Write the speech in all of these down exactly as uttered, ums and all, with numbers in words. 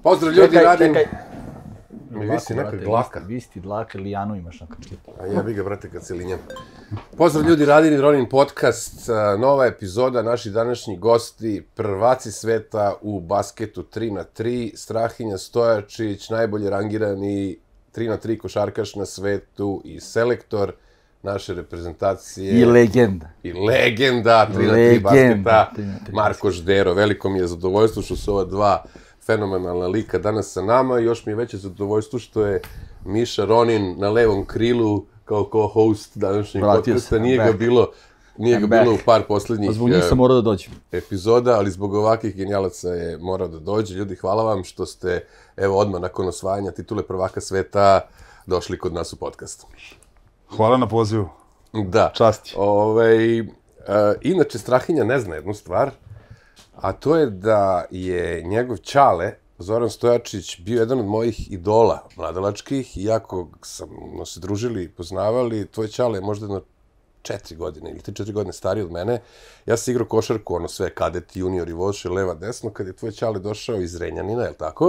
Pozdrav ljudi, čekaj, radim... Čekaj, Mi visi neka dlaka. Visi dlaka, Lijanu imaš na krčetu. A jebi ga, brate, kad se linjam. Pozdrav ljudi, Radin i Ronin podcast, nova epizoda, naši današnji gosti, prvaci sveta u basketu tri na tri, Strahinja Stojačić, najbolje rangirani tri na tri košarkaš na svetu i selektor naše reprezentacije. I legenda. I legenda tri na tri basketa, Marko Ždero. Veliko mi je zadovoljstvo što su ova dva fenomenalna lika danas sa nama. Još mi je veće zadovoljstvo što je Miša Ronin na levom krilu kao co-host današnjeg podcasta. Nije ga bilo, nije ga bilo u par poslednjih zbog njih sam morao da dođem. epizoda, ali zbog ovakvih genijalaca je morao da dođe. Ljudi, hvala vam što ste, evo, odmah nakon osvajanja titule prvaka sveta došli kod nas u podcast. Hvala na pozivu. Da. Časti. Ovaj, uh, inače, Strahinja ne zna jednu stvar, a to je da je njegov ćale, Zoran Stojačić, bio jedan od mojih idola mladalačkih, iako sam se družili i poznavali, tvoj ćale je možda jedno četiri godine ili tri četiri godine stariji od mene. Ja sam igrao košarku, ono sve, kadet, junior i voše, leva, desno, kad je tvoj ćale došao iz Renjanina, je li tako?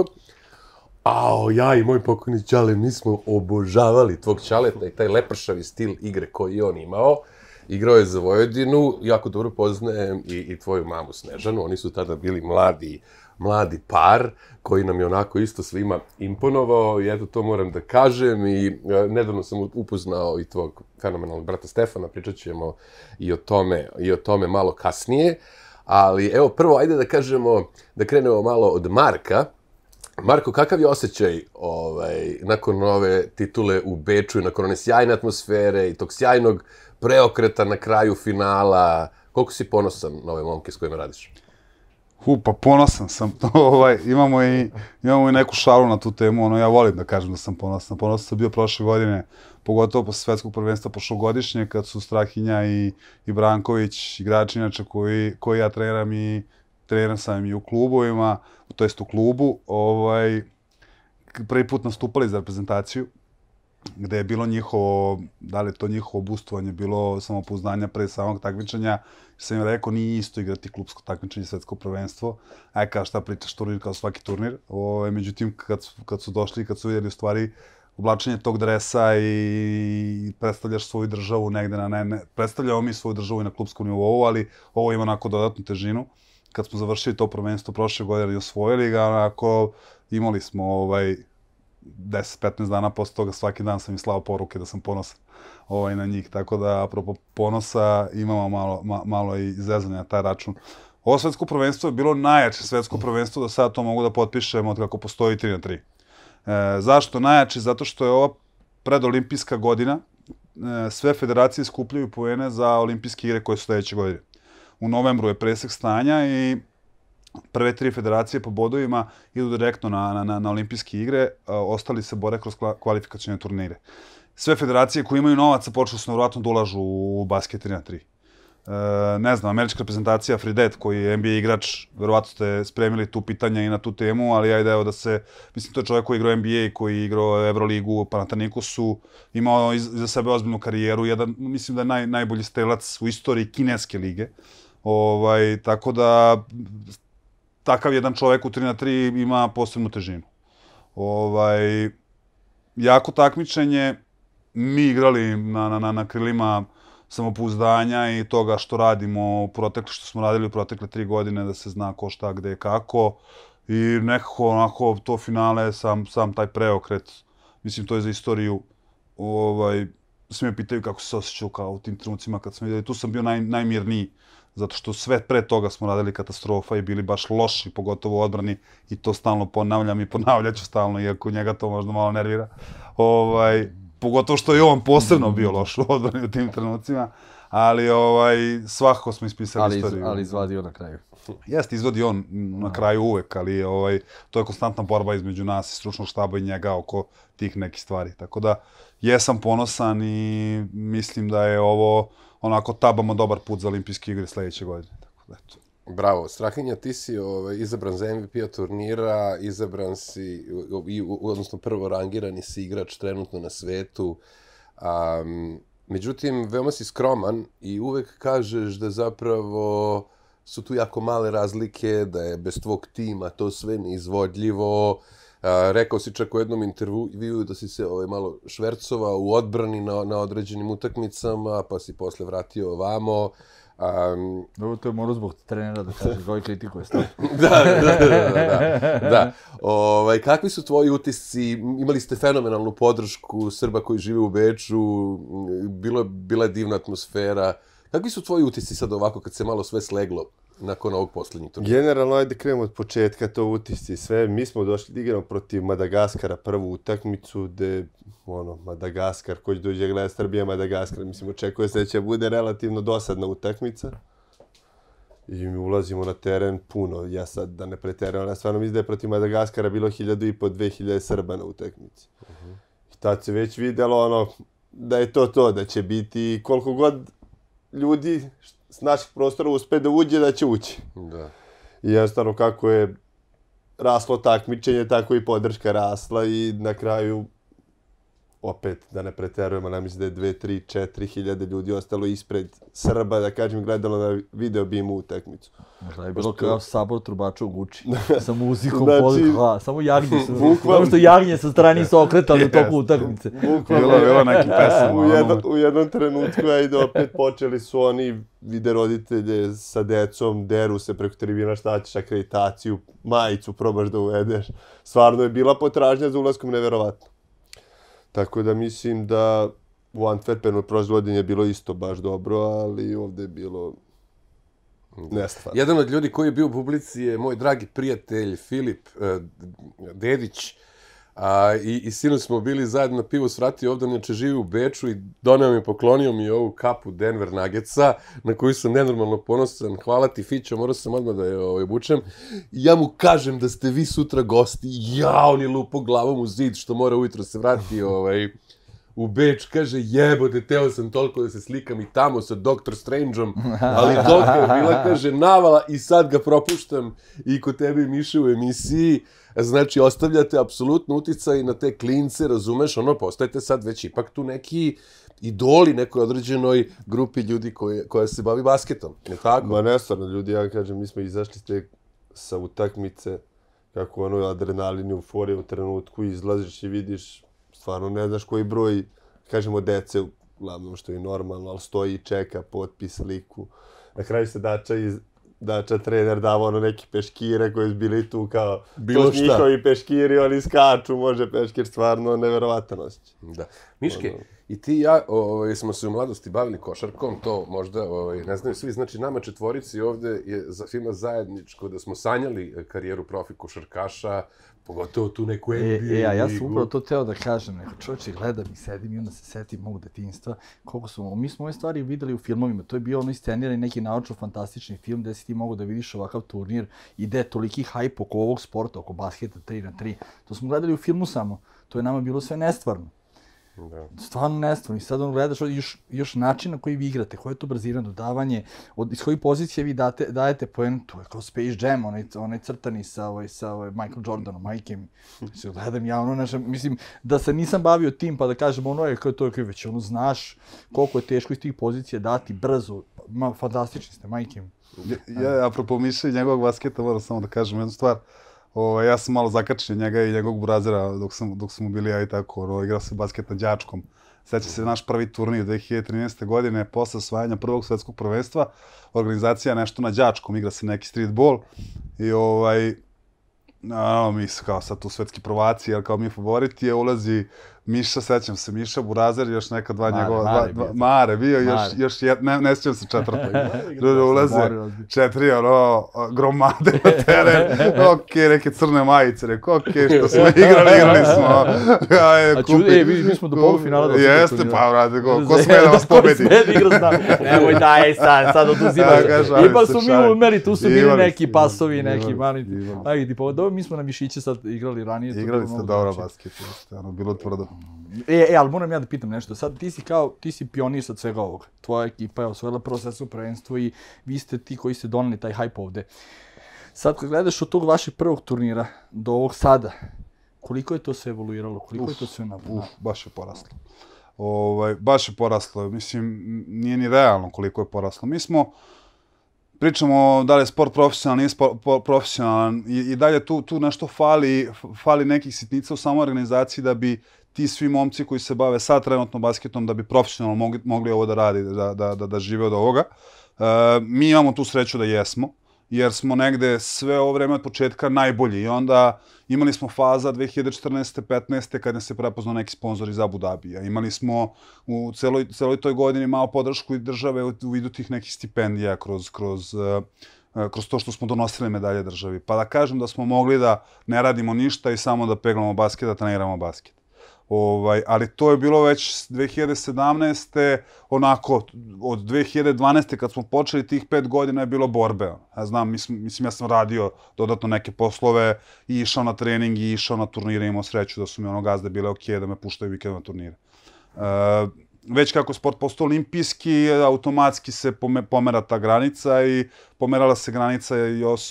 Ao, ja i moj pokojni ćale, mi smo obožavali tvog ćaleta i taj lepršavi stil igre koji je on imao. Igrao je za Vojvodinu, jako dobro poznajem i, i tvoju mamu Snežanu, oni su tada bili mladi, mladi par, koji nam je onako isto svima imponovao i eto to moram da kažem i e, nedavno sam upoznao i tvog fenomenalnog brata Stefana, pričat ćemo i o tome, i o tome malo kasnije, ali evo prvo ajde da kažemo, da krenemo malo od Marka. Marko, kakav je osjećaj ovaj, nakon ove titule u Beču i nakon one sjajne atmosfere i tog sjajnog preokreta na kraju finala? Koliko si ponosan na ove momke s kojima radiš? Hu, pa ponosan sam. ovaj, imamo, i, imamo i neku šalu na tu temu. Ono, ja volim da kažem da sam ponosan. Ponosan sam bio prošle godine, pogotovo posle svetskog prvenstva prošlogodišnje, kad su Strahinja i, i Branković, igrači inače koji, koji ja treniram i treniram sam i u klubovima, to jest u klubu, ovaj, prvi put nastupali za reprezentaciju, gde je bilo njihovo, da li je to njihovo boostovanje, bilo samopouzdanja pre samog takmičenja, sam im rekao, nije isto igrati klubsko takmičenje, svetsko prvenstvo, aj kao šta pričaš, turnir kao svaki turnir, ovaj, međutim, kad, kad su došli, kad su vidjeli u stvari oblačenje tog dresa i predstavljaš svoju državu negde na ne, ne predstavljamo mi svoju državu i na klubskom nivou, ali ovo ima onako dodatnu težinu. Kad smo završili to prvenstvo prošle godine i osvojili ga, onako imali smo ovaj, deset do petnaest dana posle toga, svaki dan sam im slao poruke da sam ponosan ovaj, na njih. Tako da, apropo ponosa, imamo malo, ma, malo i zezanja na taj račun. Ovo svetsko prvenstvo je bilo najjače svetsko prvenstvo, do sada to mogu da potpišem od kako postoji tri na tri. E, zašto najjače? Zato što je ova predolimpijska godina, e, sve federacije skupljaju poene za olimpijske igre koje su sledeće godine. U novembru je presek stanja i prve tri federacije po bodovima idu direktno na, na, na olimpijske igre, a ostali se bore kroz kvalifikacione turnire. Sve federacije koje imaju novaca počeli su nevjerojatno da ulažu u basket tri na tri. E, ne znam, američka reprezentacija Fridet, koji je N B A igrač, verovatno ste spremili tu pitanja i na tu temu, ali ajde evo da se, mislim to je čovjek koji je igrao N B A, koji je igrao Euroligu, Panathinaikosu, imao iza sebe ozbiljnu karijeru, jedan, mislim da je naj, najbolji strelac u istoriji kineske lige. Ovaj, tako da, takav jedan čovjek u tri na tri ima posebnu težinu. Ovaj, jako takmičenje, mi igrali na, na, na krilima samopouzdanja i toga što radimo, protekle, što smo radili u protekle tri godine, da se zna ko šta, gde, kako. I nekako onako to finale, sam, sam taj preokret, mislim to je za istoriju, ovaj, svi me pitaju kako se osjećao kao u tim trenucima kad sam vidjeli, tu sam bio naj, najmirniji. Zato što sve pre toga smo radili katastrofa i bili baš loši, pogotovo u odbrani, i to stalno ponavljam i ponavljaću stalno, iako njega to možda malo nervira. Ovaj, pogotovo što je on posebno bio loš u odbrani u tim trenucima, ali ovaj, svakako smo ispisali ali, istoriju. Ali izvadio na kraju. Jeste, izvodi on na kraju uvek, ali ovaj, to je konstantna borba između nas i stručnog štaba i njega oko tih nekih stvari. Tako da, jesam ponosan i mislim da je ovo onako tabamo dobar put za olimpijske igre sledeće godine. Tako da, eto. Bravo. Strahinja, ti si ovaj, izabran za M V P-a turnira, izabran si, i, odnosno prvo rangirani si igrač trenutno na svetu. Um, međutim, veoma si skroman i uvek kažeš da zapravo su tu jako male razlike, da je bez tvog tima to sve neizvodljivo. A, rekao si čak u jednom intervjuu da si se ovaj, malo švercovao u odbrani na, na određenim utakmicama, pa si posle vratio ovamo. Um, Dobro, to je morao zbog trenera da kaže, koji kritikuje stav. da, da, da, da, da, da. Ovaj, kakvi su tvoji utisci? Imali ste fenomenalnu podršku Srba koji žive u Beču, bilo, bila je divna atmosfera. Kakvi su tvoji utisci sad ovako kad se malo sve sleglo nakon ovog posljednjeg turnira? Generalno, ajde krenemo od početka, to utisci sve. Mi smo došli da igramo protiv Madagaskara prvu utakmicu, gde ono, Madagaskar, ko će dođe gleda Srbija, Madagaskar, mislim, očekuje se da će bude relativno dosadna utakmica. I mi ulazimo na teren puno, ja sad da ne preteravam, ja stvarno mislim da je protiv Madagaskara bilo hiljadu i po, dve hiljade Srba na utakmici. Uh-huh. I tad se već videlo ono, da je to to, da će biti koliko god ljudi s naših prostora uspe da uđe, da će ući. Da. I jednostavno kako je raslo takmičenje, tako i podrška rasla i na kraju, opet, da ne preterujemo, ne mislim da je dve, tri, četiri hiljade ljudi ostalo ispred Srba, da kažem, gledalo na video bimu utakmicu. Možda je bilo kao sabor trubača u Guči, sa muzikom, znači, podruka, samo jagnje su, samo što jagnje sa strani su okretali u toku utakmice. Bilo, bilo neki pesama. U, jedno, u jednom trenutku, ajde, opet počeli su oni vide roditelje sa decom, deru se preko tribina, šta ćeš, akreditaciju, majicu probaš da uvedeš. Stvarno je bila potražnja za ulaskom neverovatno. Tako da mislim da u Antwerpenu prošle godine je bilo isto baš dobro, ali ovdje je bilo nestvarno. Jedan od ljudi koji je bio u publici je moj dragi prijatelj Filip uh, Dedić. A, i, I sinoć smo bili zajedno na pivu, svratio ovdje, inače živi u Beču i doneo mi, poklonio mi ovu kapu Denver Nuggetsa, na koju sam nenormalno ponosan. Hvala ti, Fićo, morao sam odmah da je ovaj, obučem. I ja mu kažem da ste vi sutra gosti. Ja, on je lupo glavom u zid, što mora ujutro se vrati ovaj, u Beč. Kaže, jebote, teo sam toliko da se slikam i tamo sa doktor Strangeom, ali toliko je bila, kaže, navala i sad ga propuštam i kod tebe Miše u emisiji. Znači, ostavljate apsolutno uticaj na te klince, razumeš, ono, postajete sad već ipak tu neki idoli nekoj određenoj grupi ljudi koje, koja se bavi basketom, je tako? Ma ne, stvarno, ljudi, ja kažem, mi smo izašli ste sa utakmice, kako ono adrenalin, euforija u trenutku, izlaziš i vidiš, stvarno ne znaš koji broj, kažemo, dece, uglavnom što je normalno, ali stoji i čeka potpis, sliku. Na kraju se Dača iz Dača trener dava ono neki peškire koji su bili tu kao bilo šta. Njihovi peškiri, oni skaču, može peškir, stvarno neverovatan osjećaj. Da. Miške, ono. I ti i ja ovaj, smo se u mladosti bavili košarkom, to možda ovaj, ne znaju svi, znači nama četvorici ovdje je za svima zajedničko da smo sanjali karijeru profi košarkaša, pogotovo tu neku N B A ligu. E, a ja sam upravo to teo da kažem, neko čovječe gledam i sedim i onda se setim mog detinjstva, koliko smo, mi smo ove stvari videli u filmovima, to je bio ono iscenirani neki naučno-fantastični film gdje si ti mogu da vidiš ovakav turnir i gdje je toliki hajp oko ovog sporta, oko basketa tri na tri. To smo gledali u filmu samo, to je nama bilo sve nestvarno. Da. Stvarno nestvarno. I sad on gledaš još, još način na koji vi igrate, koje je to brzirano dodavanje, od, iz koje pozicije vi date, dajete poen, to je kao Space Jam, onaj, onaj crtani sa, ovaj, sa ovaj Michael Jordanom, majke mi. Znači, gledam ja ono, naša, mislim, da se nisam bavio tim pa da kažem ono je kao to je kao već ono znaš koliko je teško iz tih pozicija dati brzo, ma, fantastični ste, majke mi. Ja, ja, apropo Miše i njegovog basketa, moram samo da kažem jednu stvar. O, ja sam malo zakačio njega i njegovog burazera dok, sam, dok smo bili ja i tako, o, igrao se basket na đačkom. Sjeća se naš prvi turnir dve hiljade trinaeste. godine, posle osvajanja prvog svetskog prvenstva, organizacija nešto na đačkom, igra se neki streetball i ovaj, no, mi su kao sad tu svetski prvaci, jer kao mi favoriti je ulazi Miša, sećam se, Miša, Burazer, još neka dva Mare, njegova, Mare, dva, dva, Mare bio, Mare. još, još jed, ne, ne sjećam se četvrtog. Ljudi ulaze, četiri, ono, gromade na teren, okej, neke crne majice, reko, okej, što smo igrali, igrali smo. A ču, e, mi, mi smo do polufinala došli. Jeste, pa, vrati, ko, ko sme da vas pobedi? Ko sme da igra s nama? Nemoj daj sad, sad oduzimaš. Ipak su mi umeli, tu su bili neki pasovi, neki mali. Ajde, pa dobro, mi smo na Mišiće sad igrali ranije. Igrali ste dobro basket, ono, bilo tvrdo. E, e, ali moram ja da pitam nešto. Sad ti si kao, ti si pionir sad svega ovoga. Tvoja ekipa je osvojila prvo svetsko prvenstvo i vi ste ti koji ste doneli taj hype ovde. Sad kad gledaš od tog vašeg prvog turnira do ovog sada, koliko je to se evoluiralo, koliko uf, je to sve napravilo? Uf, baš je poraslo. Ovaj, baš je poraslo. Mislim, nije ni realno koliko je poraslo. Mi smo pričamo da li je sport profesionalan, nije sport profesionalan i, i dalje tu, tu nešto fali, fali nekih sitnica u samoj organizaciji da bi ti svi momci koji se bave sad trenutno basketom da bi profesionalno mogli, mogli ovo da radi, da, da, da, da žive od ovoga. Uh, mi imamo tu sreću da jesmo, jer smo negde sve ovo vreme od početka najbolji i onda imali smo faza dve hiljade četrnaeste petnaeste kad nas se prepoznao neki sponzor iz Abu Dabija. Imali smo u celoj, celoj toj godini malo podršku i države u, u vidu tih nekih stipendija kroz, kroz, uh, kroz to što smo donosili medalje državi. Pa da kažem da smo mogli da ne radimo ništa i samo da peglamo basket, da treniramo basket. Ovaj, ali to je bilo već dve hiljade sedamnaeste onako, od dve hiljade dvanaeste kad smo počeli tih pet godina je bilo borbe. Ja znam, mislim, mislim ja sam radio dodatno neke poslove i išao na trening i išao na turnire, imao sreću da su mi ono gazde bile ok da me puštaju vikend na turnire. Uh, već kako sport postao olimpijski, automatski se pomera ta granica i pomerala se granica i os,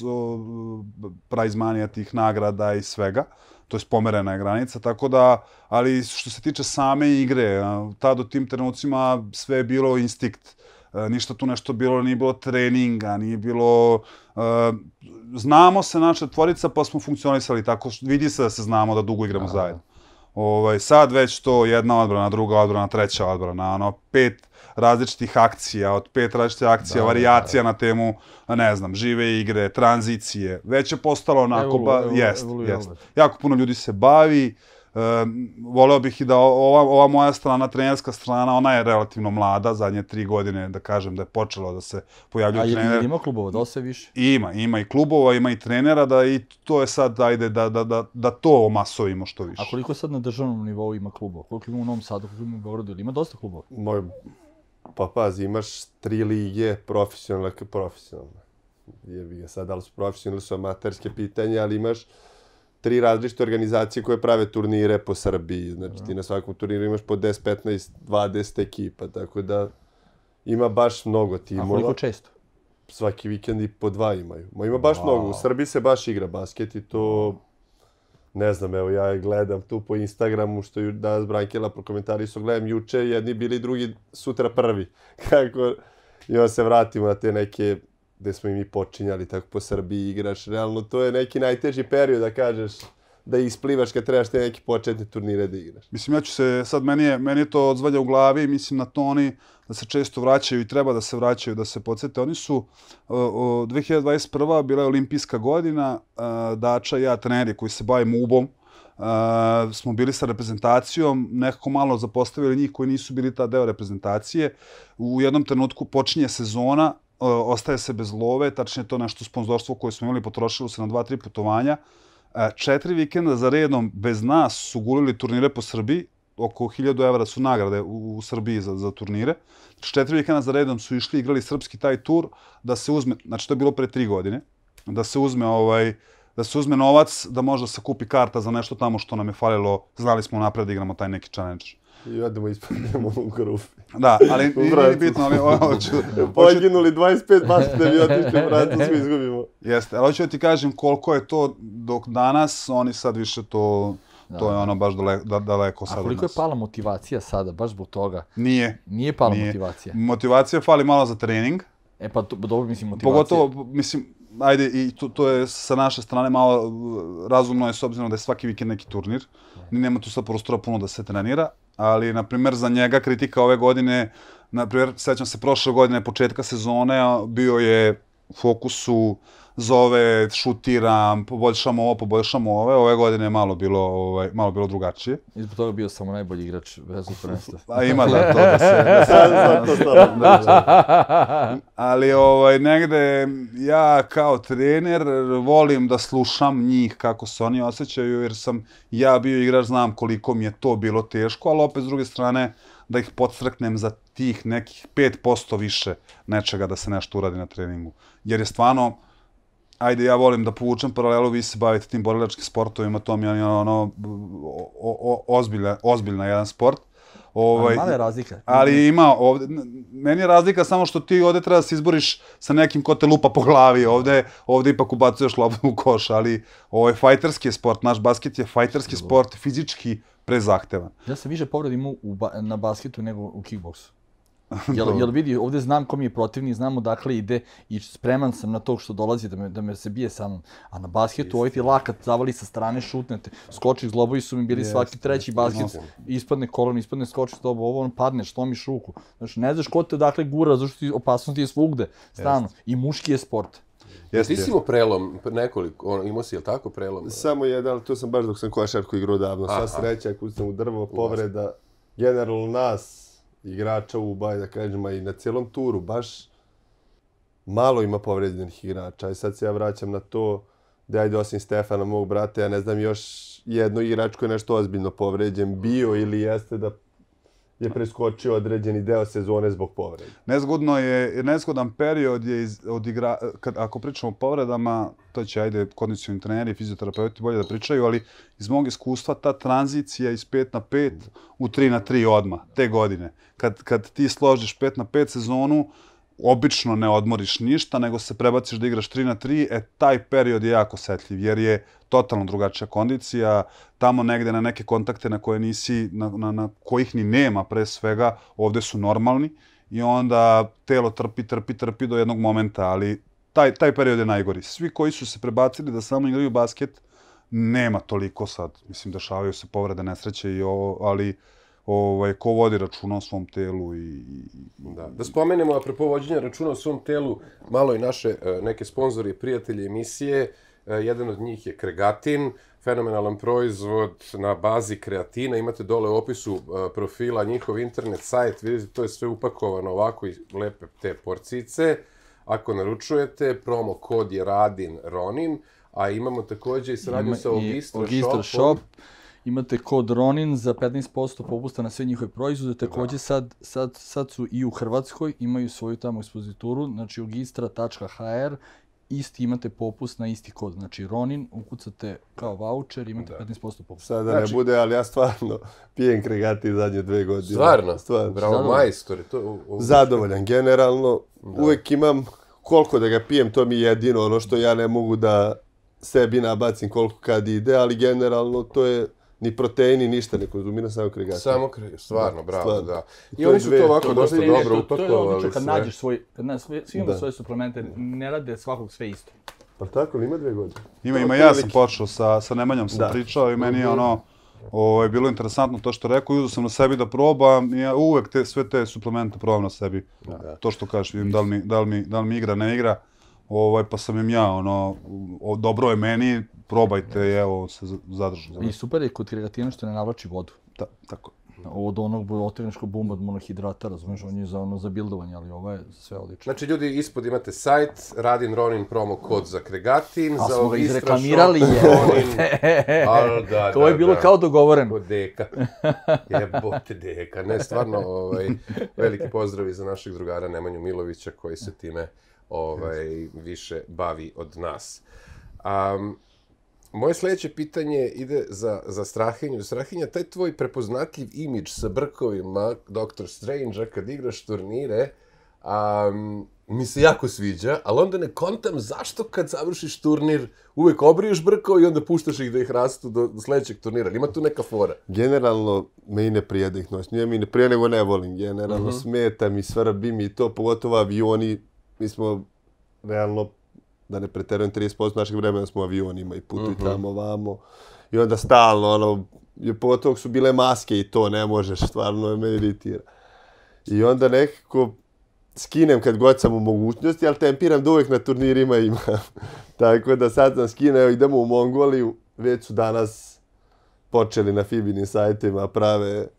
prizmanija tih nagrada i svega. To je pomerena je granica, tako da, ali što se tiče same igre, tad u tim trenucima sve je bilo instinkt. Ništa tu nešto bilo, nije bilo treninga, nije bilo... Uh, znamo se naša tvorica pa smo funkcionisali tako, vidi se da se znamo da dugo igramo zajedno. Ovaj, sad već to jedna odbrana, druga odbrana, treća odbrana, ono, pet različitih akcija, od pet različitih akcija, da, varijacija da, da. na temu, ne znam, žive igre, tranzicije. Već je postalo onako, ba, jest, jest. Jako puno ljudi se bavi. Uh, voleo bih i da ova, ova moja strana, trenerska strana, ona je relativno mlada, zadnje tri godine, da kažem, da je počelo da se pojavljuju trener. A ima klubova, da se više? Ima, ima i klubova, ima i trenera, da i to je sad, ajde, da, da, da, da to omasovimo što više. A koliko sad na državnom nivou ima klubova? Koliko ima u Novom Sadu, koliko ima u Beogradu, ili ima dosta klubova? Moj, pa pazi, imaš tri lige, profesionalne, profesionalne. Jebi ga sad, da li su profesionalne, su amaterske pitanje, ali imaš tri različite organizacije koje prave turnire po Srbiji. Znači ti na svakom turniru imaš po deset, petnaest, dvadeset ekipa, tako da ima baš mnogo timova. A koliko često? Svaki vikend i po dva imaju. Ma ima baš wow. mnogo. U Srbiji se baš igra basket i to... Ne znam, evo ja gledam tu po Instagramu što je danas Brankela prokomentarisao, gledam juče, jedni bili drugi, sutra prvi. Kako... I onda se vratimo na te neke... gde smo i mi počinjali tako po Srbiji igraš. Realno, to je neki najteži period da kažeš da isplivaš kad trebaš te neki početne turnire da igraš. Mislim, ja ću se, sad meni je, meni je to odzvalja u glavi i mislim na to oni da se često vraćaju i treba da se vraćaju, da se podsjete. Oni su, uh, dve hiljade dvadeset prva bila je olimpijska godina, uh, Dača i ja, treneri koji se bavimo U B O-om, Uh, smo bili sa reprezentacijom, nekako malo zapostavili njih koji nisu bili ta deo reprezentacije. U jednom trenutku počinje sezona, uh, ostaje se bez love, tačnije to nešto sponzorstvo koje smo imali, potrošilo se na dva, tri putovanja. Uh, četiri vikenda za redom bez nas su gulili turnire po Srbiji, oko hiljadu evra su nagrade u, u Srbiji za, za turnire. Četiri vikenda za redom su išli, igrali srpski taj tur, da se uzme, znači to je bilo pre tri godine, da se uzme ovaj, da se uzme novac, da može se kupi karta za nešto tamo što nam je falilo. Znali smo napred da igramo taj neki challenge. I odemo ispadnemo u grupi. Da, ali nije bitno, ali hoću... Poginuli dvadeset pet baš da bi otišli u Francusku i izgubimo. Jeste, ali hoću da ti kažem koliko je to dok danas, oni sad više to... Da. To je ono baš daleko, da, daleko sad. A koliko je pala motivacija sada, baš zbog toga? Nije. Nije pala nije. motivacija? Motivacija fali malo za trening. E pa to, dobro mislim motivacija. Pogotovo, mislim, ajde, i to, to je sa naše strane malo razumno je s obzirom da je svaki vikend neki turnir. Ni nema tu sad prostora puno da se trenira, ali, na primjer, za njega kritika ove godine, na primjer, sećam se prošle godine, početka sezone, bio je u fokusu zove, šutiram, poboljšamo ovo, poboljšamo ove. Ove godine je malo bilo, ovaj, malo bilo drugačije. I zbog toga bio samo najbolji igrač vezu prvenstva. A ima da to da se... Da se da, da, ali ovaj, negde ja kao trener volim da slušam njih kako se oni osjećaju, jer sam ja bio igrač, znam koliko mi je to bilo teško, ali opet s druge strane da ih podstreknem za tih nekih pet posto više nečega da se nešto uradi na treningu. Jer je stvarno, ajde, ja volim da povučem paralelu, vi se bavite tim borilačkim sportovima, to mi je ono, o, o, ozbiljna, ozbiljna jedan sport. Ovaj, ali mala je razlika. Ali ima, ovde, meni je razlika samo što ti ovde treba da se izboriš sa nekim ko te lupa po glavi, ovde, ovde ipak ubacuješ loptu u koš, ali ovaj fajterski sport, naš basket je fajterski sport, fizički prezahtevan. Ja sam više povreda imao u ba, na basketu nego u kickboksu. Jel, jel vidi, ovdje znam ko mi je protivnik, znam odakle ide i spreman sam na to što dolazi da me, da me se bije sa mnom. A na basketu ovaj ti lakat zavali sa strane, šutnete, skoči, zglobovi su mi bili yes, svaki treći basket, yes. Ispadne kolon, ispadne skoči zglobo, ovo on padne, slomiš ruku. Znači, ne znaš ko te odakle gura, zašto ti opasnosti je svugde, stalno. Yes. I muški je sport. Jeste, ti si imao prelom, nekoliko, ono, imao si, jel tako, prelom? Samo jedan, ali to sam baš dok sam košarku igrao davno. Sva sreća, ako sam u drvo, povreda, generalno nas, igrača u baj, da kažem, i na cijelom turu, baš malo ima povređenih igrača. I sad se ja vraćam na to da ajde osim Stefana, mog brata, ja ne znam još jedno igrač koji je nešto ozbiljno povređen bio ili jeste da je preskočio određeni deo sezone zbog povrede. Nezgodno je, nezgodan period je iz, od igra, kad, ako pričamo o povredama, to će, ajde, kondicioni treneri, fizioterapeuti bolje da pričaju, ali iz mog iskustva ta tranzicija iz pet na pet u tri na tri odmah, te godine. Kad, kad ti složiš pet na pet sezonu, obično ne odmoriš ništa, nego se prebaciš da igraš tri na tri, e, taj period je jako osetljiv, jer je totalno drugačija kondicija, tamo negde na neke kontakte na koje nisi, na, na, na kojih ni nema pre svega, ovde su normalni i onda telo trpi, trpi, trpi do jednog momenta, ali taj, taj period je najgori. Svi koji su se prebacili da samo igraju basket, nema toliko sad, mislim, dešavaju se povrede, nesreće i ovo, ali ovaj, ko vodi računa o svom telu i... i da. Da spomenemo, apropo vođenja računa o svom telu, malo i naše neke sponzori i prijatelje emisije. Jedan od njih je Kregatin, fenomenalan proizvod na bazi kreatina. Imate dole u opisu profila njihov internet sajt, vidite, to je sve upakovano ovako i lepe te porcice. Ako naručujete, promo kod je Radin Ronin, a imamo također i saradnju sa Ogistra Shop. Imate kod Ronin za petnaest posto popusta na sve njihove proizvode. Također sad, sad, sad su i u Hrvatskoj, imaju svoju tamo ekspozituru, znači ogistra tačka ha er, isti imate popust na isti kod. Znači Ronin, ukucate kao voucher, imate da. petnaest posto popusta. Sada znači, ne bude, ali ja stvarno pijem Kregatin zadnje dve godine. Stvarno? Stvarno. Bravo, majstor. To, u, u... Zadovoljan, generalno. Da. Uvijek imam koliko da ga pijem, to mi je jedino ono što ja ne mogu da sebi nabacim koliko kad ide, ali generalno to je ni proteini, ništa ne konzumiram, samo Kregatin. Samo Kregatin, stvarno, bravo, stvarno. Da. I, I oni su to ovako dosta dobro upakovali. To je odlično kad nađeš svoj, kad na, svi imamo svoje suplemente, ne rade svakog sve isto. Pa tako, ima dve godine. Ima, ima, ja sam počeo sa, sa Nemanjom sam da. pričao i meni je ono, ovo je bilo interesantno to što rekao, uzeo sam na sebi da probam i ja uvek te, sve te suplemente probam na sebi. Da. To što kažeš, vidim da li mi, da li mi, da li mi igra, ne igra, ovaj, pa sam im ja, ono, dobro je meni, probajte i evo se zadržu. I super je kod Kregatina što ne navlači vodu. Da, tako. Od onog otegničkog bumba od monohidrata, razumiješ, on je za ono za bildovanje, ali ovo je sve odlično. Znači ljudi, ispod imate sajt, Radin Ronin promo kod za Kregatin, a za smo ga izreklamirali, je. Da, to je bilo da. kao dogovoreno. Kod deka. Jebote deka. Ne, stvarno, ovaj, veliki pozdravi za našeg drugara Nemanju Milovića koji se time ovaj, više bavi od nas. Um, Moje sljedeće pitanje ide za, za Strahinju. Strahinja, taj tvoj prepoznatljiv imidž sa brkovima doktor Strange-a kad igraš turnire, um, mi se jako sviđa, ali onda ne kontam zašto kad završiš turnir uvek obriješ brkove i onda puštaš ih da ih rastu do, do sljedećeg turnira. Ima tu neka fora? Generalno me i ne prija da ih nosim. Nije mi ne prija, nego ne volim. Generalno uh-huh. smeta mi, svrbi mi to, pogotovo avioni. Mi smo realno, da ne preterujem, trideset posto našeg vremena smo u avionima i putuju uh-huh. tamo, vamo. I onda stalno, ono, pogotovo su bile maske i to ne možeš, stvarno me iritira. I onda nekako skinem kad god sam u mogućnosti, ali tempiram da uvek na turnirima imam. Tako da sad sam skineo, idemo u Mongoliju, već su danas počeli na Fibinim sajtima, prave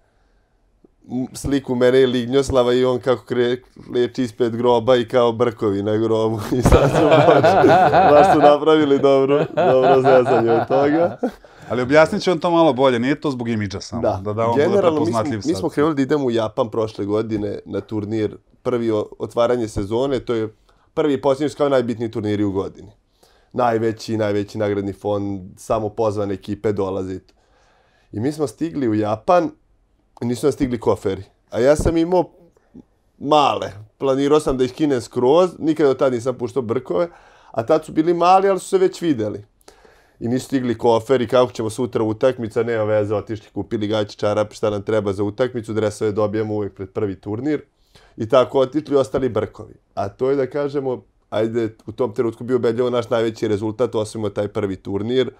sliku mene i Lignjoslava i on kako leči ispred groba i kao brkovi na grobu. I sad su počeli, baš su napravili dobro, dobro zezanje od toga. Ali objasnit će on to malo bolje, nije to zbog imidža samo, da, da, da on bude prepoznatljiv sad. Mi smo krenuli da idemo u Japan prošle godine na turnir, prvi otvaranje sezone, to je prvi i posljednji kao najbitniji turniri u godini. Najveći, najveći nagradni fond, samo pozvane ekipe dolaze. I mi smo stigli u Japan, nisu nam stigli koferi. A ja sam imao male, planirao sam da ih kinem skroz, nikada od tada nisam puštao brkove, a tad su bili mali, ali su se već videli. I nisu stigli koferi, kako ćemo sutra utakmica, nema veze, otišli, kupili gaći, čarape, šta nam treba za utakmicu, dresove dobijemo uvijek pred prvi turnir. i tako otišli ostali Brkovi. A to je da kažemo, ajde, u tom trenutku bio ubedljivo naš najveći rezultat, osvojimo taj prvi turnir.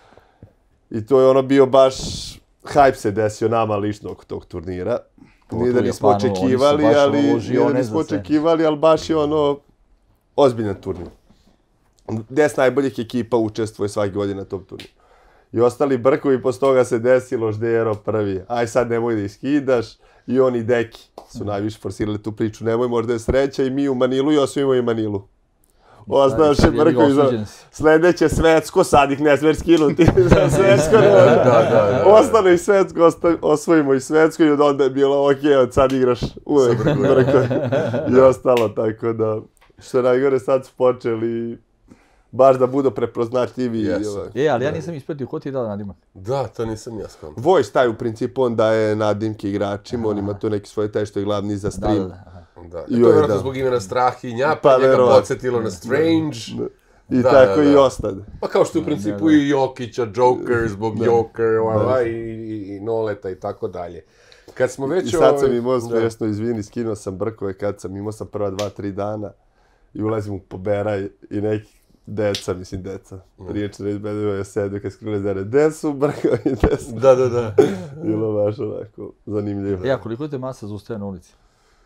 I to je ono bio baš, hype se desio nama lično oko tog turnira. Nije da nismo očekivali, ali, nije da nismo očekivali, ali baš je ono ozbiljan turnir. Deset najboljih ekipa učestvuje svake godine na tom turniru. I ostali Brkovi, posle toga se desilo Ždero prvi. Aj sad nemoj da iskidaš. I oni Deki su najviše forsirali tu priču. Nemoj, možda je sreća i mi u Manilu i osvojimo i Manilu. Ostaš je Brkovi za sledeće svetsko, sad ih ne smeš skinuti za svetsko. Ostane i svetsko, osvojimo i svetsko i onda je bilo ok, od sad igraš uvek Brkovi. I ostalo, tako da, što najgore sad su počeli baš da budu prepoznatljivi. Yes. E, ali ja nisam ispratio ko ti je dao nadimak. Da, to nisam ja skonto. Voice taj u principu, on daje nadimke igračima, on ima tu neki svoj taj što je glavni za stream. Da, da, da. Da, I to je vjerojatno zbog imena Strahinja, pa, pa njega podsjetilo na Strange. I da, tako da, da. I ostade. Pa kao što je u principu da, da. I Jokića, Joker, zbog da. Joker, ova, i, i, i Noleta i tako dalje. Kad smo već... I sad sam imao smiješno, izvini, skinuo sam Brkove kad sam imao sam prva dva, tri dana i ulazim u Poberaj i neki deca, mislim deca, priječne izbedeva je sedu kad skrile zare, gde su Brkovi, gde su? Da, da, da. Bilo baš onako zanimljivo. E, a koliko te masa zaustaje na ulici?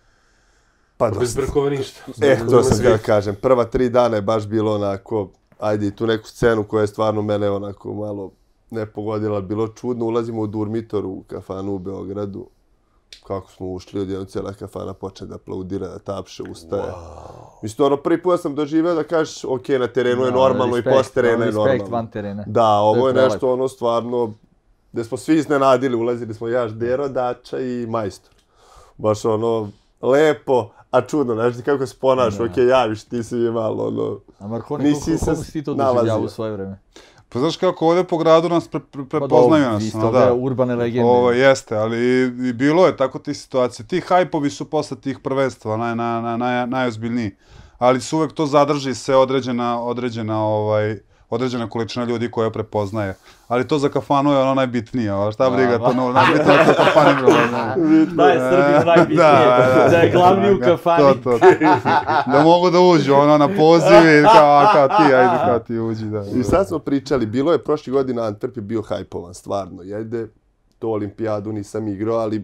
Pa bez Brkova ništa. E, to sam da kažem. Prva tri dana je baš bilo onako, ajde i tu neku scenu koja je stvarno mene onako malo ne pogodila, bilo čudno. Ulazimo u Durmitor u kafanu u Beogradu. Kako smo ušli, odjednom cijela kafana počne da aplaudira, da tapše, ustaje. Wow. Mislim, ono, prvi put sam doživeo da kažeš, ok, na terenu je normalno i post terena je normalno. Respekt van terena. Da, ovo je nešto ono stvarno, gde smo svi iznenadili, ulazili smo ja, Ždero, Dača i Majstor. Baš ono, lepo, a čudno, znaš ti kako se ponaš, ok, javiš, ti si mi malo, ono, a Markoni, kako si ti to doživljavao u svoje vreme? Pa znaš kako, ovdje po gradu nas pre, pre, prepoznaju nas. Vi ste ovdje urbane legende. Ovo jeste, ali i, i bilo je tako ti situacije. Ti hajpovi su posle tih prvenstva naj, naj, naj, naj, najozbiljniji. Ali su uvek to zadrži se određena, određena, ovaj, određena količina ljudi koja prepoznaje. Ali to za kafanu je ono najbitnije. Ovo, šta briga, to no, najbitnije je to kafani. Da je Srbiju najbitnije, da, da je glavni u kafani. To, to, to. Da mogu da uđu ono na pozivi, kao, kao ti, ajde kao ti uđi. Da. I sad smo pričali, bilo je prošle godine Antwerp je bio hajpovan, stvarno. Jede, to olimpijadu nisam igrao, ali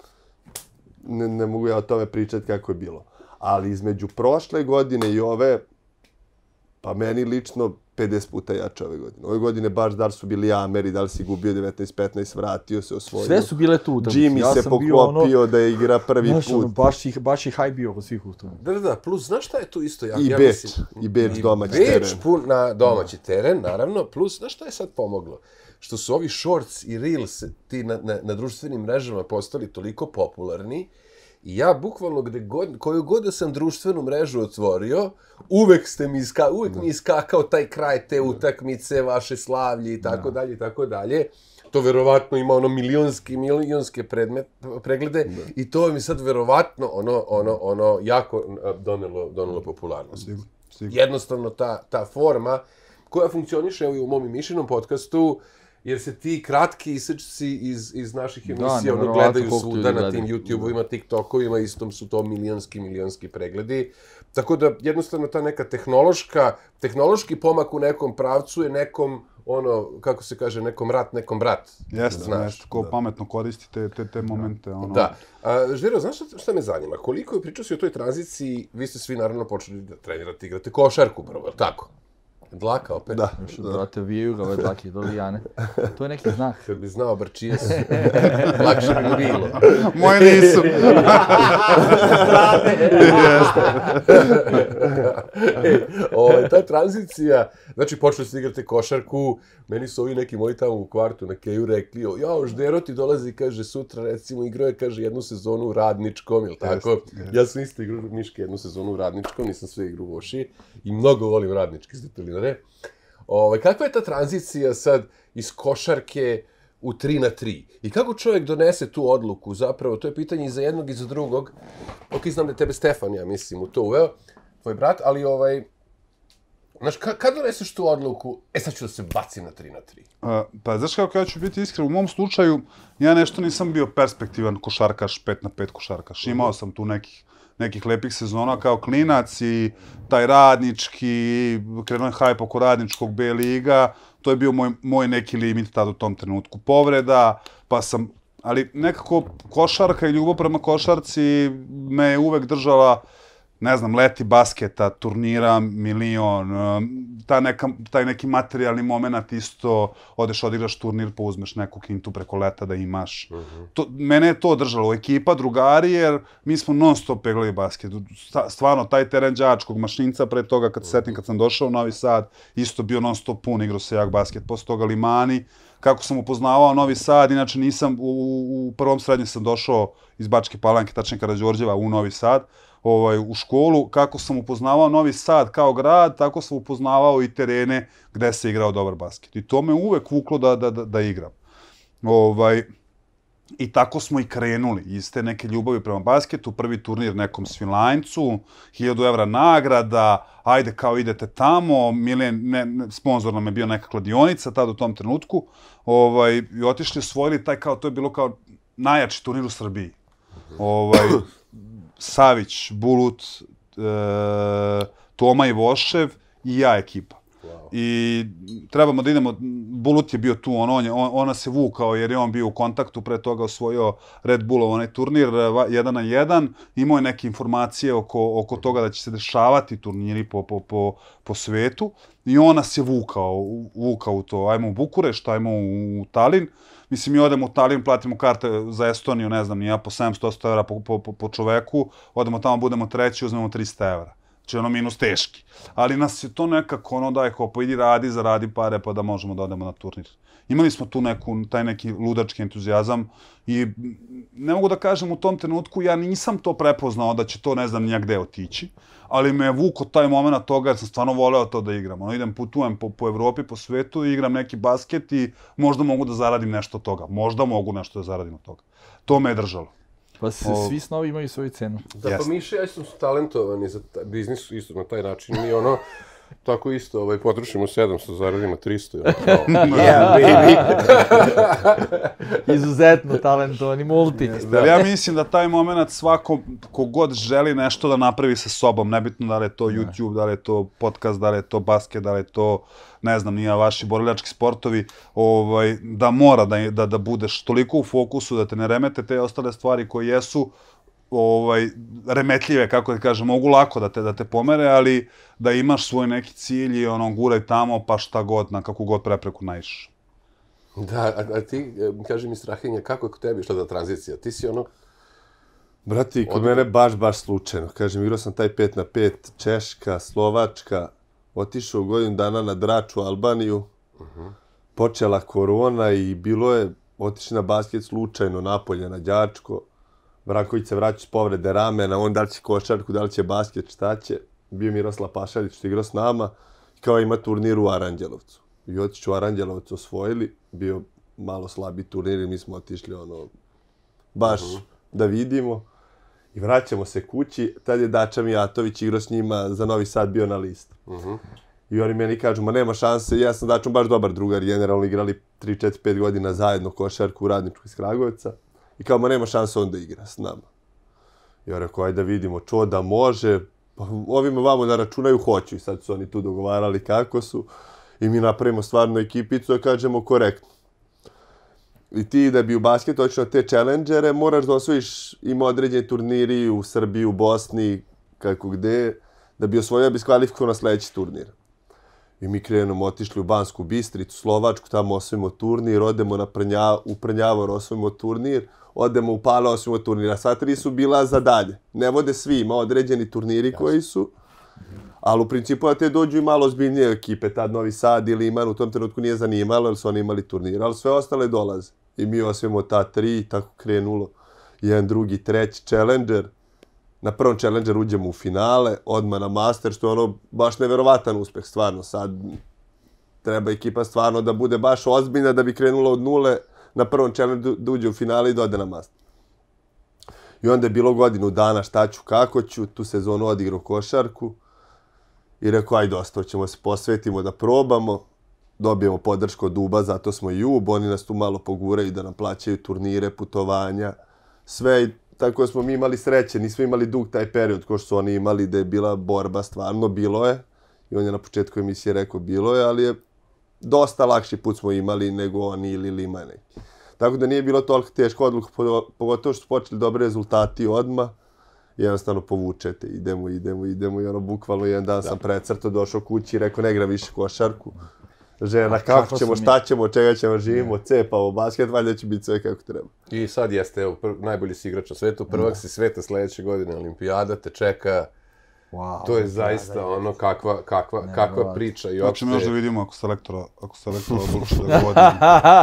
ne, ne mogu ja o tome pričati kako je bilo. Ali između prošle godine i ove, pa meni lično pedeset puta jače ove godine. Ove godine baš da li su bili Ameri, da li si gubio devetnaest petnaest, vratio se, osvojio. Sve su bile tu. Jimmy ja se poklopio ono, da je igra prvi znaš, put. Ono, baš, ih, baš ih haj bio kod svih u tome. Da, da, plus znaš šta je tu isto? Ja, I ja Beč, mislim, i Beč domaći Beč teren. Beč pun na domaći teren, naravno, plus znaš šta je sad pomoglo? Što su ovi shorts i reels ti na, na, na društvenim mrežama postali toliko popularni. I ja bukvalno gde god, koju god da sam društvenu mrežu otvorio, uvek ste mi iska, uvek mi iskakao taj kraj te utakmice, vaše slavlje i tako dalje i tako dalje. To verovatno ima ono milionski, milionske predmet, preglede da. I to mi sad verovatno ono, ono, ono jako donelo, donelo popularnost. Sigur, sigur. Jednostavno ta, ta forma koja funkcioniše u mom i Mišinom podcastu, jer se ti kratki isečci iz, iz naših emisija ono gledaju svuda na tim YouTube-ovima, TikTokovima, istom su to milionski, milionski pregledi. Tako da jednostavno ta neka tehnološka, tehnološki pomak u nekom pravcu je nekom, ono, kako se kaže, nekom rat, nekom brat. Jeste, znaš, ko da. Pametno koristi te, te, te momente. Ono. Da. A, Ždero, znaš šta, šta me zanima? Koliko je pričao si o toj tranziciji, vi ste svi naravno počeli da trenirate, igrate košarku prvo, je li tako? Dlaka opet. Da. Da. Brate, vijaju ga ove dlake do lijane. To je neki znak. Kad bi znao Brčije su, lakše bi bilo. Moje nisu. o, ta tranzicija, znači počeli ste igrati košarku, meni su ovi neki moji tamo u kvartu na Keju rekli, jao, Ždero ti dolazi, kaže, sutra recimo igrao je, kaže, jednu sezonu u Radničkom, ili tako? Yes, yes. Ja sam isto igrao Miške jednu sezonu u Radničkom, nisam sve igrao u Voši i mnogo volim Radnički zdepelinare. Ove, kakva je ta tranzicija sad iz košarke u tri na tri? I kako čovjek donese tu odluku? Zapravo, to je pitanje i za jednog i za drugog. Ok, znam da je tebe Stefan, ja mislim, u to uveo, tvoj brat, ali ovaj... Znaš, ka, kad doneseš tu odluku, e sad ću da se bacim na tri na tri? Uh, pa znaš kako ja ću biti iskren, u mom slučaju ja nešto nisam bio perspektivan košarkaš, pet na pet košarkaš. Imao sam tu nekih nekih lepih sezona kao klinac i taj radnički, krenuo je hajp oko radničkog B liga, to je bio moj, moj neki limit tada u tom trenutku. Povreda, pa sam, ali nekako košarka i ljubav prema košarci me je uvek držala, ne znam, leti basketa, turnira, milion, ta neka, taj neki materijalni moment isto, odeš, odigraš turnir, pa uzmeš neku kintu preko leta da imaš. Uh -huh. To, mene je to držalo, ekipa, drugari, jer mi smo non stop peglali basket. Stvarno, taj teren đačkog Mašinca pre toga, kad se setim, kad sam došao u Novi Sad, isto bio non stop pun, igrao se jak basket, posle toga Limani. Kako sam upoznavao Novi Sad, inače nisam, u, u prvom srednjem sam došao iz Bačke Palanke, tačnije Karađorđeva, u Novi Sad, ovaj, u školu, kako sam upoznavao Novi Sad kao grad, tako sam upoznavao i terene gde se igrao dobar basket. I to me uvek vuklo da, da, da, da igram. Ovaj, I tako smo i krenuli, iz te neke ljubavi prema basketu, prvi turnir nekom Svilajncu, hiljadu evra nagrada, ajde kao idete tamo, Milen, ne, ne, sponsor nam je bio neka kladionica tada u tom trenutku, ovaj, i otišli, osvojili taj kao, to je bilo kao najjači turnir u Srbiji. Ovaj, Savić, Bulut, e, Toma Ivošev i ja ekipa. Wow. I trebamo da idemo, Bulut je bio tu, on, on, on, ona se vukao jer je on bio u kontaktu, pre toga osvojio Red Bullov onaj turnir, jedan na jedan, imao je neke informacije oko, oko toga da će se dešavati turniri po, po, po, po svetu i on nas je vukao, vukao u to, ajmo u Bukurešt, ajmo u, u Talin. Mislim, mi odemo u Talin, platimo karte za Estoniju, ne znam, ja po sedamsto evra po, po, po, po čoveku, odemo tamo, budemo treći, uzmemo trista evra. Znači, ono, minus teški. Ali nas je to nekako, ono, daj, kao, pa idi radi, zaradi pare, pa da možemo da odemo na turnir. Imali smo tu neku, taj neki ludački entuzijazam i ne mogu da kažem u tom trenutku, ja nisam to prepoznao da će to, ne znam, nijak gde otići, ali me je vuko taj moment toga jer sam stvarno voleo to da igram. Ono, idem, putujem po, po Evropi, po svetu, igram neki basket i možda mogu da zaradim nešto od toga. Možda mogu nešto da zaradim od toga. To me je držalo. Pa se, o... svi snovi imaju svoju cenu. Da, yes. Pa Miša, ja sam talentovani za taj biznis isto na taj način. Mi ono, tako isto, ovaj, potrošimo sedamsto, zaradimo tristo. Yeah, baby! Izuzetno talentovani, multi. Da, ja mislim da taj moment svako kogod želi nešto da napravi sa sobom, nebitno da li je to YouTube, da li je to podcast, da li je to basket, da li je to, ne znam, nije vaši borilački sportovi, ovaj, da mora da, da, da budeš toliko u fokusu, da te ne remete te ostale stvari koje jesu ovaj, remetljive, kako da kažem, mogu lako da te, da te pomere, ali da imaš svoj neki cilj i ono, guraj tamo, pa šta god, na kakvu god prepreku naišeš. Da, a, a ti, kaži mi Strahinja, kako je kod tebi išla ta tranzicija? Ti si ono... Brati, kod Od... mene baš, baš slučajno. Kažem, igrao sam taj pet na pet, Češka, Slovačka, otišao godinu dana na Drač u Albaniju, uh -huh. Počela korona i bilo je, otišli na basket slučajno, napolje na đačko, Branković se vraća s povrede ramena, on da li će košarku, da li će basket, šta će. Bio Miroslav Pašalić što igrao s nama, kao ima turnir u Aranđelovcu. I otišli u Aranđelovcu, osvojili, bio malo slabi turnir i mi smo otišli ono, baš uh -huh. da vidimo. I vraćamo se kući, tad je Dača Mijatović igrao s njima, za Novi Sad bio na listu. Uh -huh. I oni meni kažu, ma nema šanse, ja sam Dačom baš dobar drugar, generalno igrali tri, četiri, pet godina zajedno košarku u Radničku iz Kragujevca. I kao, ma nema šanse on da igra s nama. I on rekao, ajde da vidimo, čo da može, pa ovima vamo da računaju hoću. I sad su oni tu dogovarali kako su. I mi napravimo stvarno ekipicu da kažemo korektno. I ti da bi u basketu otišao na te challengere, moraš da osvojiš, ima određeni turniri u Srbiji, u Bosni, kako gde, da bi osvojio, da bi skvalifikovao na sledeći turnir. I mi krenemo, otišli u Bansku Bistricu, Slovačku, tamo osvojimo turnir, odemo na Prnja, u Prnjavor, osvojimo turnir, odemo u Pale, osvojimo turnir. A sva tri su bila za dalje. Ne vode svi, ima određeni turniri Jasne. koji su, ali u principu da te dođu i malo ozbiljnije ekipe, tad Novi Sad ili Iman, u tom trenutku nije zanimalo, jer su oni imali turnir, ali sve ostale dolaze. I mi osvojimo ta tri i tako krenulo. Jedan, drugi, treći, Challenger. Na prvom Challengeru uđemo u finale, odmah na Master, što je ono baš neverovatan uspeh, stvarno. Sad treba ekipa stvarno da bude baš ozbiljna da bi krenula od nule na prvom Challengeru da uđe u finale i da ode na Master. I onda je bilo godinu dana šta ću, kako ću, tu sezonu odigrao košarku i rekao, aj dosta, ćemo se posvetimo da probamo. Dobijemo podršku od Duba, zato smo i U B, oni nas tu malo poguraju da nam plaćaju turnire, putovanja, sve. tako da smo mi imali sreće, nismo imali dug taj period ko što su oni imali da je bila borba stvarno, bilo je. I on je na početku emisije rekao bilo je, ali je dosta lakši put smo imali nego oni ili Lima neki. Tako da nije bilo toliko teška odluka, pogotovo što su počeli dobri rezultati odmah. Jednostavno povučete, idemo, idemo, idemo i ono bukvalno jedan dan sam precrto, došao kući i rekao ne igram više košarku. Žena, kako ćemo, šta ćemo, čega ćemo, živimo, cepamo basket, valjda će biti sve kako treba. I sad jeste, evo, najbolji si igrač na svetu, prvak si sveta sledeće godine, olimpijada te čeka. Wow, to je zaista da, ono kakva, kakva, kakva priča. I znači, opšte... možda vidimo ako selektora, ako selektora odluči da ga vodi.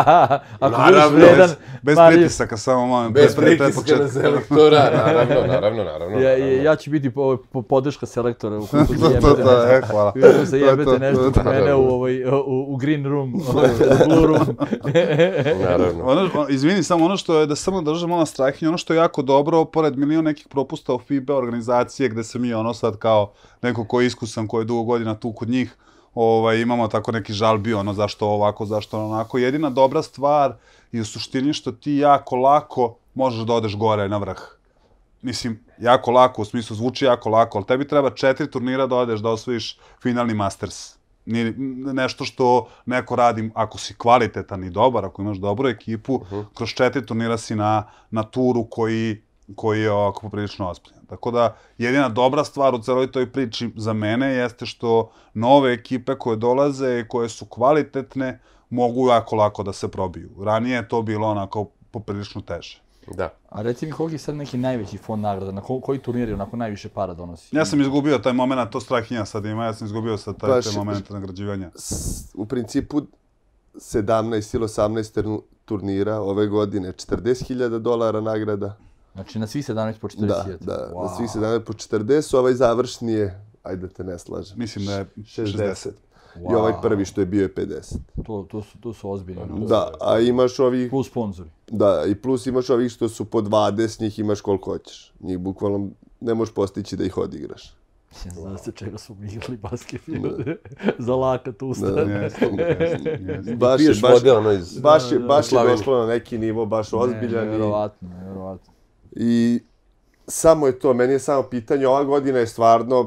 Ako budeš vredan, bez, bez pritisaka, samo malo. Bez, bez pritiska na selektora, naravno, naravno, naravno. Ja, naravno. ja ću biti po, po podrška selektora u kutu za jebete nešto. E, hvala. Uvijem se jebete nešto kod mene u, ovaj, u, u green room, u blue room. Naravno. Ono, izvini, samo ono što je, da samo držamo na Strahinju, ono što je jako dobro, pored milion nekih propusta u FIBA organizacije, gde se mi ono sad kao neko ko je iskusan, ko je dugo godina tu kod njih, ovaj, imamo tako neki žalbi, ono, zašto ovako, zašto onako. Jedina dobra stvar je u suštini što ti jako lako možeš da odeš gore na vrh. Mislim, jako lako, u smislu zvuči jako lako, ali tebi treba četiri turnira da odeš da osvojiš finalni Masters. Nije nešto što neko radi, ako si kvalitetan i dobar, ako imaš dobru ekipu, uh -huh. kroz četiri turnira si na, na turu koji koji je ovako poprilično ozbiljan. Tako da, jedina dobra stvar u celoj toj priči za mene jeste što nove ekipe koje dolaze i koje su kvalitetne mogu jako lako da se probiju. Ranije je to bilo onako poprilično teže. Da. A reci mi, koliki je sad neki najveći fond nagrada, na ko, koji turnir je onako najviše para donosi? Ja sam izgubio taj moment, to Strahinja sad ima, ja sam izgubio sad taj, Baš, taj moment nagrađivanja. U principu, sedamnaest ili osamnaest turnira ove godine, četrdeset hiljada dolara nagrada. Znači na svih sedamnaest po četrdeset hiljada? Da, da, wow. Na svih sedamnaest po četrdeset, ovaj završni je, ajde da te ne slažem. Mislim da je šezdeset. Wow. I ovaj prvi što je bio je pedeset. To, to, su, to su ozbiljni. Da, a imaš ovih... Plus sponzori. Da, i plus imaš ovih što su po dvadeset, njih imaš koliko hoćeš. Njih bukvalno ne možeš postići da ih odigraš. Ja znam se čega smo mi igrali basket. Za lakat usta. Da, jesno, jesno. Baš je, baš, ono iz, baš je, baš je došlo na neki nivo, baš ozbiljan. Ne, nevjerovatno, nevjerovatno. I samo je to, meni je samo pitanje, ova godina je stvarno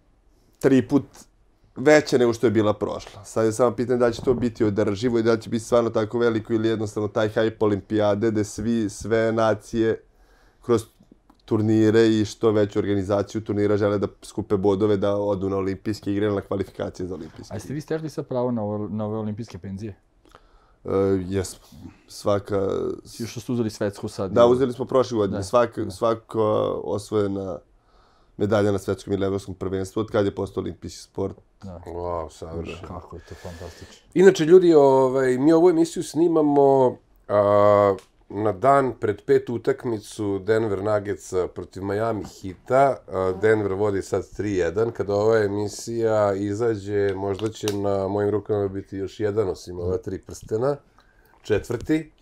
tri put veća nego što je bila prošla. Sad je samo pitanje da li će to biti održivo i da li će biti stvarno tako veliko ili jednostavno taj hype olimpijade gde svi, sve nacije kroz turnire i što veću organizaciju turnira žele da skupe bodove da odu na olimpijske igre ili na kvalifikacije za olimpijske. A jeste vi stekli sad pravo na ove, na ove olimpijske penzije? Uh, jesmo. Svaka... Svi što ste uzeli svetsku sad? Da, uzeli smo prošle godine. Svaka, svaka osvojena medalja na svetskom ili evropskom prvenstvu od kad je postao olimpijski sport. Da. Wow, savršeno. Kako je to fantastično. Inače, ljudi, ovaj, mi ovu emisiju snimamo a, na dan pred pet utakmicu Denver Nuggetsa protiv Miami Heata. A, Denver vodi sad tri jedan. Kada ova emisija izađe, možda će na mojim rukama biti još jedan osim ova tri prstena. Četvrti.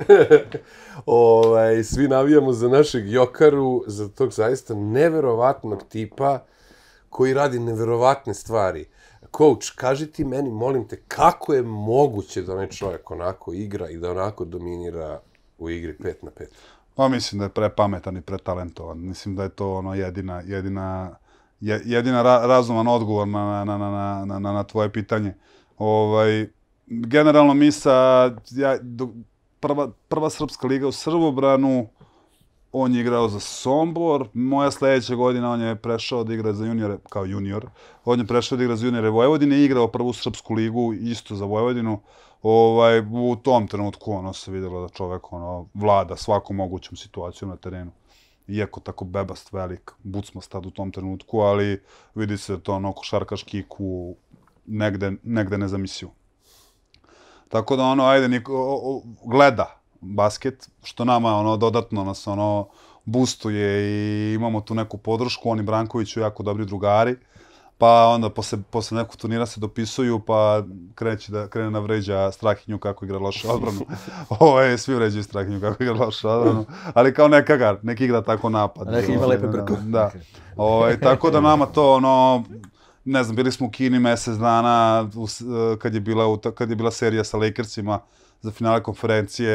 ovaj, svi navijamo za našeg Jokaru, za tog zaista neverovatnog tipa koji radi neverovatne stvari. Coach, kaži ti meni, molim te, kako je moguće da onaj čovjek onako igra i da onako dominira u igri pet na pet? Pa mislim da je prepametan i pretalentovan. Mislim da je to ono jedina, jedina, jedina ra, razuman odgovor na, na, na, na, na, na tvoje pitanje. Ovaj, generalno mi sa, ja, do, prva, prva srpska liga u Srbobranu, on je igrao za Sombor, moja sledeća godina on je prešao da igra za juniore, kao junior, on je prešao da igra za juniore Vojvodine i igrao prvu srpsku ligu, isto za Vojvodinu. Ovaj, u tom trenutku ono se vidjelo da čovek ono, vlada svakom mogućom situacijom na terenu. Iako tako bebast, velik, bucmast tad u tom trenutku, ali vidi se da to ono košarkaški ku negde, negde nezamislivo. Tako da ono, ajde, niko, o, o, gleda basket, što nama ono dodatno nas ono boostuje i imamo tu neku podršku, oni Brankoviću jako dobri drugari, pa onda posle, posle nekog turnira se dopisuju, pa kreće da krene na vređa Strahinju kako igra lošu odbranu. Ovo je, svi vređaju Strahinju kako igra lošu odbranu, ali kao neka neki igra tako napad. Neki ima lepe brko. Da. Ovaj, tako da nama to ono, ne znam, bili smo u Kini mesec dana kad je bila, kad je bila serija sa Lakersima za finale konferencije,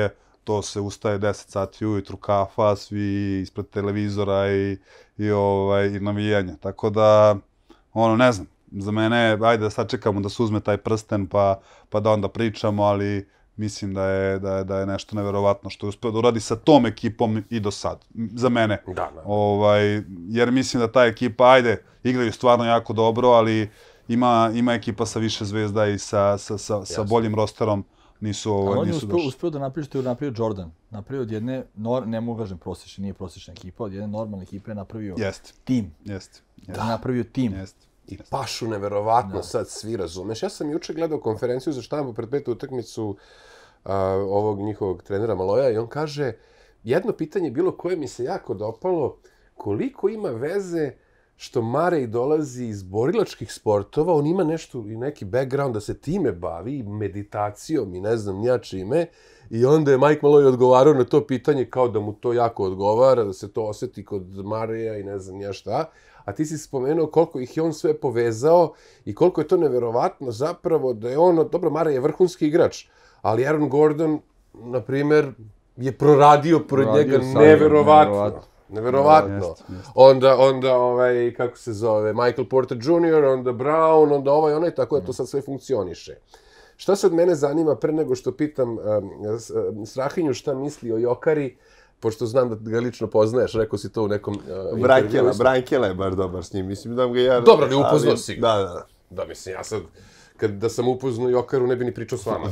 to se ustaje deset sati ujutru, kafa, svi ispred televizora i, i, ovaj, i navijanje. Tako da, ono, ne znam, za mene, ajde da sačekamo da se uzme taj prsten pa, pa da onda pričamo, ali mislim da je, da je, da je nešto neverovatno što je uspeo da uradi sa tom ekipom i do sad. Za mene. Da, da. Ovaj, jer mislim da ta ekipa, ajde, igraju stvarno jako dobro, ali ima, ima ekipa sa više zvezda i sa, sa, sa, sa boljim rosterom. Nisu, ovaj, on je nisu uspeo, došli. uspeo da napravi što je napravio Jordan. Napravio od jedne, nor, ne mogu kažem prosječne, nije prosječna ekipa, od jedne normalne ekipe je napravio Jeste. tim. Jeste. Da. Je napravio tim. Jeste. I pašu neverovatno sad svi, razumeš. Ja sam juče gledao konferenciju za štampu pred petu utakmicu uh, ovog njihovog trenera Maloja i on kaže, jedno pitanje je bilo koje mi se jako dopalo, koliko ima veze što Marej dolazi iz borilačkih sportova, on ima nešto i neki background da se time bavi, meditacijom i ne znam nija čime, i onda je Mike Malloy odgovarao na to pitanje kao da mu to jako odgovara, da se to osjeti kod Mareja i ne znam nija šta, a ti si spomenuo koliko ih je on sve povezao i koliko je to neverovatno zapravo da je on, dobro, Marej je vrhunski igrač, ali Aaron Gordon, na primer, je proradio pored njega neverovatno. Neverovatno. Jest, jest. Onda, onda, ovaj, kako se zove, Michael Porter junior, onda Brown, onda ovaj, onaj, tako da to sad sve funkcioniše. Šta se od mene zanima, pre nego što pitam um, Strahinju šta misli o Jokari, pošto znam da ga lično poznaješ, rekao si to u nekom uh, Brankela, Brankela je baš dobar s njim, mislim da ga ja... Dobro, ali upoznao si ga. Da, da, da. Da, mislim, ja sad, kad da sam upoznao Jokaru, ne bi ni pričao s vama.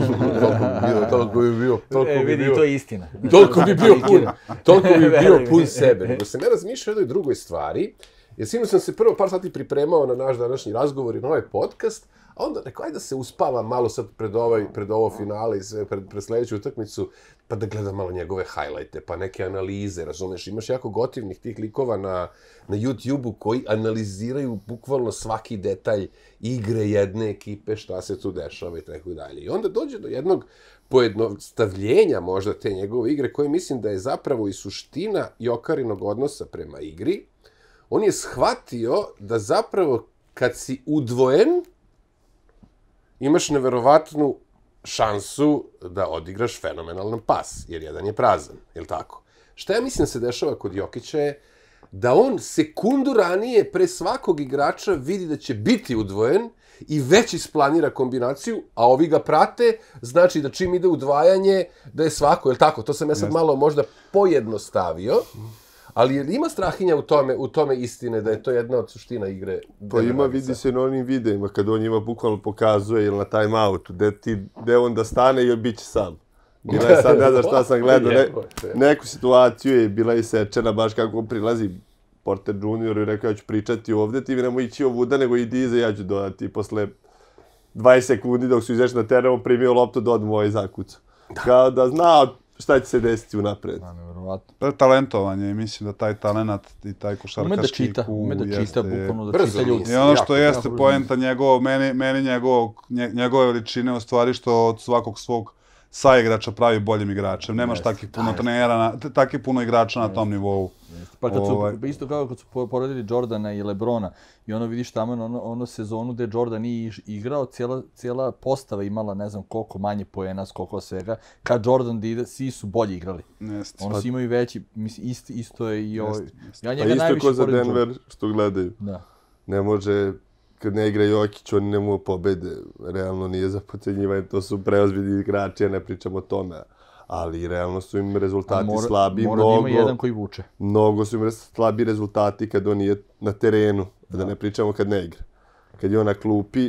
Toliko bi bio, toliko E, bi vidi, bio... to je istina. Toliko bi bio pun, toliko bi bio pun sebe. Nego sam ja razmišljao o jednoj drugoj stvari, jer sinu sam se prvo par sati pripremao na naš današnji razgovor i na ovaj podcast, a onda rekao, ajde da se uspava malo sad pred, ovaj, pred ovo finale i sve, pred, pred sljedeću utakmicu, pa da gledam malo njegove highlighte, pa neke analize, razumeš, imaš jako gotivnih tih likova na, na YouTube-u koji analiziraju bukvalno svaki detalj igre jedne ekipe, šta se tu dešava i tako dalje. I onda dođe do jednog pojednostavljenja možda te njegove igre, koje mislim da je zapravo i suština Jokarinog odnosa prema igri. On je shvatio da zapravo kad si udvojen, imaš neverovatnu šansu da odigraš fenomenalan pas, jer jedan je prazan, je li tako? Šta ja mislim se dešava kod Jokića je da on sekundu ranije pre svakog igrača vidi da će biti udvojen i već isplanira kombinaciju, a ovi ga prate, znači da čim ide udvajanje, da je svako, je li tako? To sam ja sad malo možda pojednostavio, ali ima Strahinja u tome, u tome istine da je to jedna od suština igre? Pa ima, vidi se na onim videima, kad on njima bukvalno pokazuje ili na time-outu, gde ti, gde on da stane i bit će sam. Bila je sad, ne znam šta sam gledao, ne, neku situaciju je bila isečena, baš kako on prilazi Porter junior i rekao, ja ću pričati ovde, ti mi nemoj ići ovuda, nego idi iza, ja ću dodati. Posle dvadeset sekundi dok su izašli na teren, on primio loptu do odmu ovaj zakucu. Kao da zna šta će se desiti unapred. Da, nevjerovatno. To je talentovanje i mislim da taj talenat i taj košarkaški ume da čita, ume da čita, bukvalno da čita ljudi. I ono što jeste poenta njegov, meni, meni njegov, njegove veličine u stvari što od svakog svog saigrača pravi boljim igračem. Nemaš takih puno trenera, na, takih puno igrača na tom nivou. Pa kad su, isto kao kad su poredili Jordana i Lebrona i ono vidiš tamo ono, ono sezonu gde Jordan nije igrao, cijela, cijela postava imala ne znam koliko manje poena, koliko svega, kad Jordan da ide, svi su bolje igrali. Jeste. Ono si imaju veći, mislim, isto, isto je i ovo. Ja njega pa isto ko za Denver što gledaju. Da. Ne može, kad ne igra Jokić, oni ne mogu pobede. Realno nije za pocenjivanje, to su preozbiljni igrači, ja ne pričam o tome. Ali realno su im rezultati mora, slabi, mora mnogo, da ima jedan koji vuče. Mnogo su im slabi rezultati kad on je na terenu, da, da ne pričamo kad ne igra. Kad je on na klupi,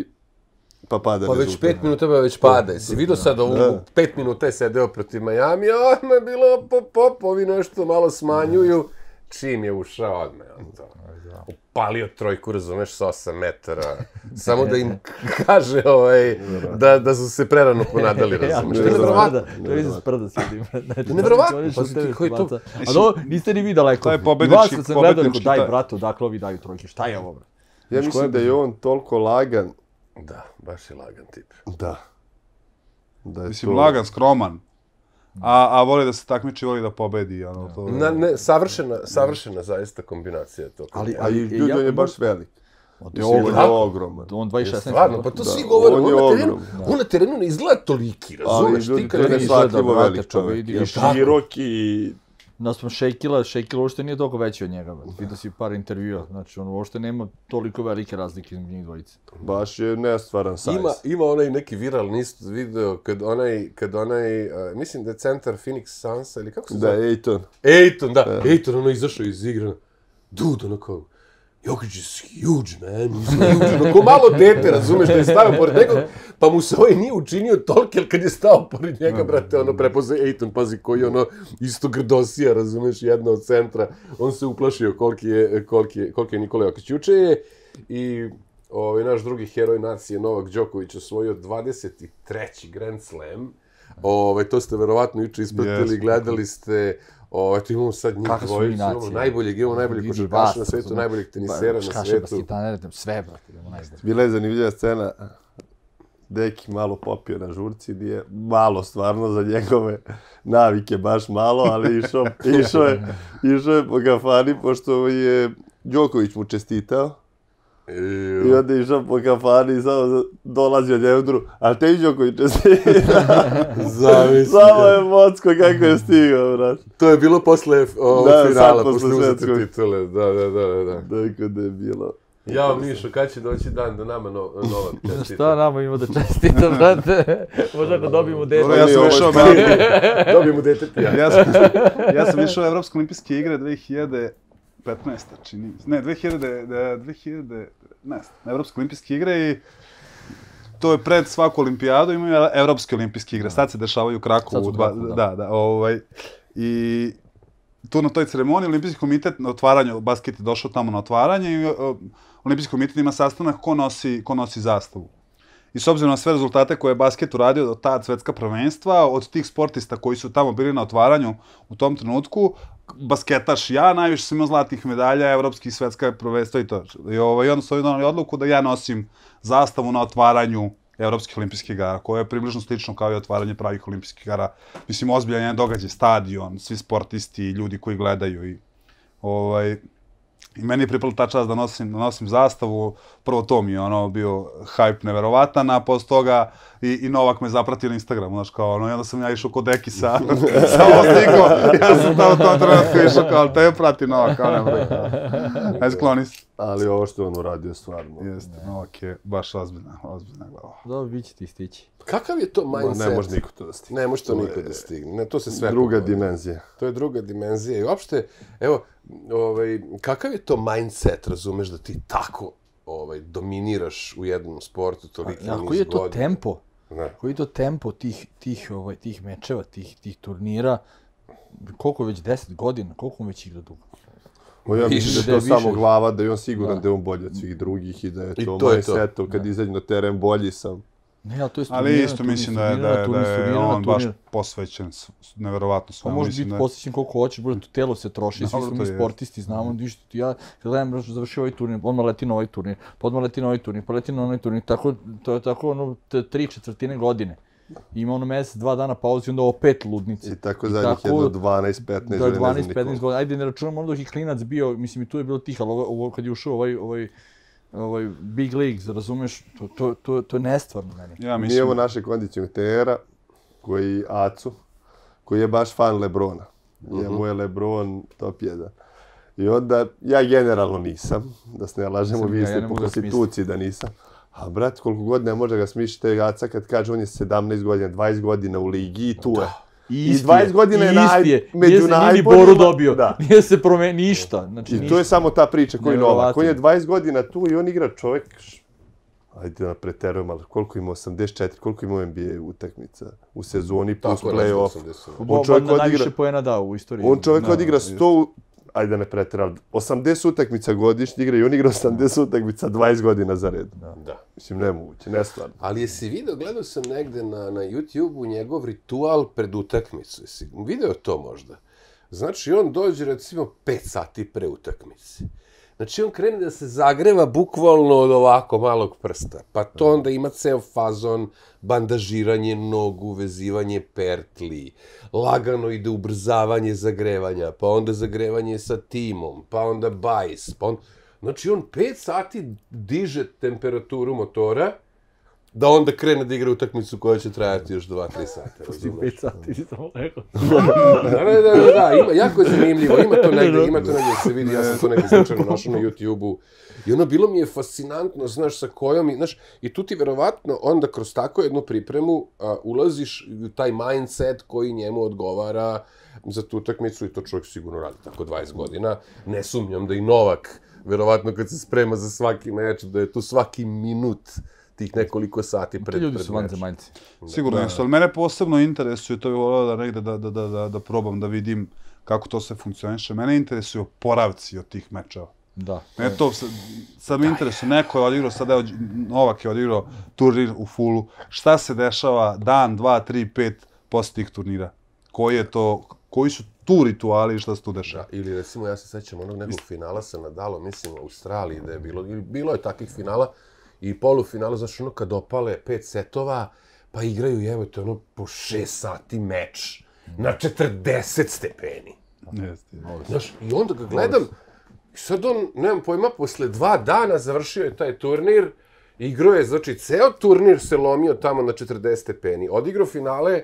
pa pada pa rezultat. Pa već pet minuta pa već pada. Jesi vidio sad ovu, da. pet minuta je sedeo protiv Miami, a odmah je bilo pop, pop, ovi nešto malo smanjuju. Čim je ušao odmah, on to upalio trojku, razumeš, sa osam metara. Samo da im kaže ovaj, da, da su se prerano ponadali, razumeš. To je nevjerovatno. To je iz sprda sjedim. Nevjerovatno. Koji to? A no, niste ni vi daleko. To je pobednički, vas sam gledao, rekao, daj bratu, dakle ovi daju trojke. Šta je ovo? Ja mislim da je on toliko lagan. Da, baš je lagan tip. Da. da je mislim, to... lagan, skroman. A, a voli da se takmiči, voli da pobedi. Ono, to... Na, ne, savršena, savršena zaista kombinacija to. Ali, ali ljudi, on je baš velik. On Mislim, on je Tako? ogroman. On dva i šesnaest. Stvarno, pa to Da, svi govore, on on, je na terenu, ogrom. on na terenu ne izgleda toliki, razumeš? ljudi, Ti to kad je vidiš- neshvatljivo brate, velik pa čovjek. vidi, I jel tako? širok i... Naspram Šejkila, Šejkila uopšte nije toliko veći od njega. Vidio si par intervjua, znači on uopšte nema toliko velike razlike između njih dvojice. Baš je nestvaran sajz. Ima, ima onaj neki viralni isto video kad onaj, kad onaj, uh, mislim da je centar Phoenix Sunsa ili kako se Da, zove? Ejton. Ejton, da, Ejton, ono izašao iz igre, dude, ono kao, Jokić is huge, man, he's huge, ono ko malo dete, razumeš, da je stavio pored nekog, pa mu se ovaj nije učinio toliki, ali kad je stao pored njega, brate, ono, prepoze Ejton, pazi, koji je ono, isto grdosija, razumeš, jedna od centra, on se uplašio koliki je, koliki je, koliki je Nikola Jokić. Juče je i ovaj, naš drugi heroj nacije, Novak Đoković, osvojio dvadeset treći Grand Slam, ovaj, to ste verovatno juče ispratili, Yes. gledali ste. O, eto imamo sad njih Kakva su mi dvojicu, imamo nacije? najboljeg, imamo najboljeg Vidi košarkaša vas, na svetu, razumeš. najboljeg tenisera na Kaše, svetu. basketanere, sve, brate, idemo najbolje. Bila je zanimljiva scena. Deki malo popio na žurci, nije malo stvarno za njegove navike, baš malo, ali išao, išao je, išao je po kafani, pošto je Đoković mu čestitao. I onda je išao po kafani i samo dolazi od njevdru, ali te i Đoković čestitao. Zamisli. Samo je mocko kako je stigao, brate. To je bilo posle o, Da, finala, sad posle posle uzete svetskog. titule. Da, da, da, da. da. Tako da je bilo. Ja, Mišo, kad će doći dan da nama no, Novak čestita? Šta nama ima da čestita, brate? Možda ako dobijemo dete. Dobro, ja sam Ovo je išao, stvarno- Dobijemo dete ja. ja sam, ja sam išao u Evropske olimpijske igre dve hiljade petnaeste. čini mi se. Ne, dve hiljade, da, dve hiljade petnaeste. Na Evropske olimpijske igre i to je pred svaku olimpijadu imaju Evropske olimpijske igre. Sad se dešavaju u Sad Krakovu. su u Dva, Krakovu, da. da, da, ovaj, i tu na toj ceremoniji Olimpijski komitet na otvaranju, basket je došao tamo na otvaranje i o, Olimpijski komitet ima sastanak ko nosi, ko nosi zastavu. I s obzirom na sve rezultate koje je basket uradio do tad svetska prvenstva, od tih sportista koji su tamo bili na otvaranju u tom trenutku, basketaš ja, najviše sam imao zlatnih medalja, evropskih i svetska prvenstva i to. I, ovaj, onda su oni donali odluku da ja nosim zastavu na otvaranju Evropskih olimpijskih igara, koje je približno slično kao i otvaranje pravih olimpijskih igara. Mislim, ozbiljan je događaj, stadion, svi sportisti, ljudi koji gledaju i ovaj, i meni je pripala ta čast da nosim, da nosim zastavu. Prvo to mi je ono bio hype neverovatan, a posle toga i, i Novak me zapratio na Instagramu, znaš, kao ono, i onda sam ja išao kod Deki sa, sa ovo slikom, ja sam tamo u tom trenutku išao kao, ali tebe prati Novak, kao ne bude, kao, aj skloni se. Ali ovo što je on uradio stvarno. Jeste, Novak je baš ozbiljna, ozbiljna glava. Dobro, bit će ti stići. Kakav je to mindset? Ne može niko to da stigne. Ne može to To niko je da stigne. Ne, to se sve Druga pogodi. dimenzija. To je druga dimenzija. I uopšte, evo, ovaj, kakav je to mindset, razumeš, da ti tako ovaj, dominiraš u jednom sportu toliki A niz koji je to godina? tempo? Ne. Koji je to tempo tih, tih, ovaj, tih mečeva, tih, tih turnira? Koliko već, deset godina? Koliko on već igra dugo? O, ja mislim da je to Više. samo glava, da je on siguran Da. da je on bolji od svih drugih i da je I to, to je to. mindsetov, kad izađe na teren bolji sam. Ne, ali to je Ali isto mislim da je, da je, da je on baš turnir. posvećen s- s- neverovatno Pa svojom. može Mislim biti da je- posjećen koliko hoćeš, bude to telo se troši, svi Dobro, smo to mi jest. sportisti, znamo, ništa. Ja kad gledam, znaš, završio ovaj turnir, odmah leti na ovaj turnir, pa odmah leti na ovaj turnir, pa leti na onaj turnir, tako, to je tako ono, te tri četvrtine godine. Ima ono mesec, dva dana pauze i onda opet ludnice. I tako zadnjih jedno dvanaest petnaest Da, ili ne znam dvanaest petnaest niko. godina, ajde ne računamo ono dok je klinac bio, mislim i tu je bilo tih, ali ovo, ovo kad je ušao ovaj, ovaj, ovaj Big Leagues, razumeš, to, to, to, to je nestvarno meni. Ja Mi mislim, imamo našeg kondicionera, koji Acu, koji je baš fan Lebrona. Njemu je Lebron top jedan. I onda, ja generalno nisam, da se ne lažemo, Sam vi ja, ja ste ne po mogu da konstituciji da nisam. A brat, koliko god ne može ga smišiti Aca kad kaže on je sedamnaest godina, dvadeset godina u ligi i tu je. I dvadeset godina je naj, među nije se, nije ni najboljima. Boru dobio, Da. nije se promenio, ništa. Znači, I to ništa. je samo ta priča koji je Novak. Neverovatno. On je dvadeset godina tu i on igra čovjek, š- ajde da preterujem, ali koliko ima osamdeset četiri, koliko ima N B A utakmica u sezoni plus Tako je, nešto play-off. osamdeset. Bo, čovjek valjda najviše odigra- poena dao u istoriji. On čovjek Da, odigra jeste. sto, ajde da ne preteram, osamdeset utakmica godišnje igra i on igra osamdeset utakmica dvadeset godina za red. Da. Mislim, nemoguće, nestvarno. Ali jesi video, gledao sam negde na, na YouTube-u njegov ritual pred utakmicu. Jesi video to možda? Znači, on dođe, recimo, pet sati pre utakmice. Znači, on krene da se zagreva bukvalno od ovako malog prsta. Pa to onda ima ceo fazon, bandažiranje nogu, vezivanje pertli, lagano ide ubrzavanje zagrevanja, pa onda zagrevanje sa timom, pa onda bajs, pa on... Znači, on pet sati diže temperaturu motora, da onda krene da igra utakmicu koja će trajati još dva tri sata, razumeš? pet sati, nisam rekao. Da, da, da, da, da, ima, jako je zanimljivo, ima to negde, ima to negde da se vidi, ja sam to negde slučajno našao na YouTube-u. I ono, bilo mi je fascinantno, znaš, sa kojom, znaš, i tu ti verovatno onda kroz tako jednu pripremu a, ulaziš u taj mindset koji njemu odgovara za tu utakmicu i to čovjek sigurno radi tako dvadeset godina. Ne sumnjam da i Novak, verovatno kad se sprema za svaki meč, da je tu svaki minut tih nekoliko sati pred, pred ljudi su vanzemaljci. Sigurno jesu, ali mene posebno interesuje, to bih volio da negde da, da, da, da, da probam, da vidim kako to sve funkcioniše. Mene interesuju oporavci od tih mečeva. Da. Mene to, sad, sad me interesuje, neko je odigrao, sada je Novak je odigrao turnir u fullu. Šta se dešava dan, dva, tri, pet posle tih turnira? Koji je to, koji su tu rituali i šta se tu dešava? Da, ili recimo, ja se sećam onog nekog finala sa Nadalom, mislim u Australiji da je bilo, ili bilo je takvih finala, i polufinala, znaš, ono kad opale pet setova, pa igraju, evo te, ono, po šest sati meč, na četrdeset stepeni. Jeste. Znaš, i onda ga gledam, i sad on, nemam pojma, posle dva dana završio je taj turnir, igrao je, znači, ceo turnir se lomio tamo na četrdeset stepeni, odigrao finale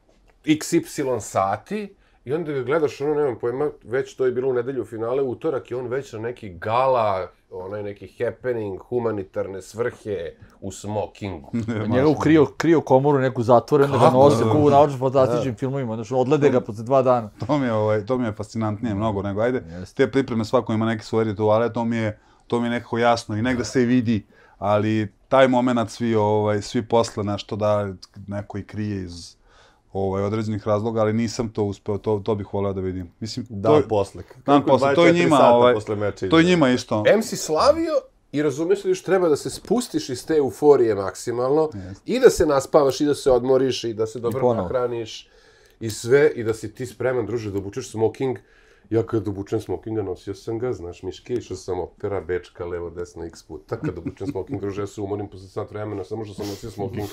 iks ipsilon sati, i onda ga gledaš, ono, nemam pojma, već to je bilo u nedelju finale, utorak je on već na neki gala, onaj neki happening, humanitarne svrhe u smokingu. Njega u krio, krio komoru, neku zatvorenu, da ga nose, ko u naučno-fantastičnim filmovima, znači odlede ga posle dva dana. To mi je, ovaj, to mi je fascinantnije mnogo nego, ajde, te pripreme svako ima neke svoje rituale, to mi je, to mi je nekako jasno i negde se i vidi, ali taj moment svi, ovaj, svi posle nešto da neko i krije iz ovaj, određenih razloga, ali nisam to uspeo, to, to bih voleo da vidim. Mislim, dan to, posle. Dan posle, to je njima, ovaj, to je njima isto. Em si slavio i razumiješ li još treba da se spustiš iz te euforije maksimalno yes. i da se naspavaš i da se odmoriš i da se dobro nahraniš i sve i da si ti spreman, druže, da obučeš smoking. Ja kad obučem smokinga nosio sam ga, znaš, miške, išao sam opera, bečka, levo, desno, x puta. Kad obučem smoking, druže, ja se umorim posle sat vremena, samo što sam nosio smoking.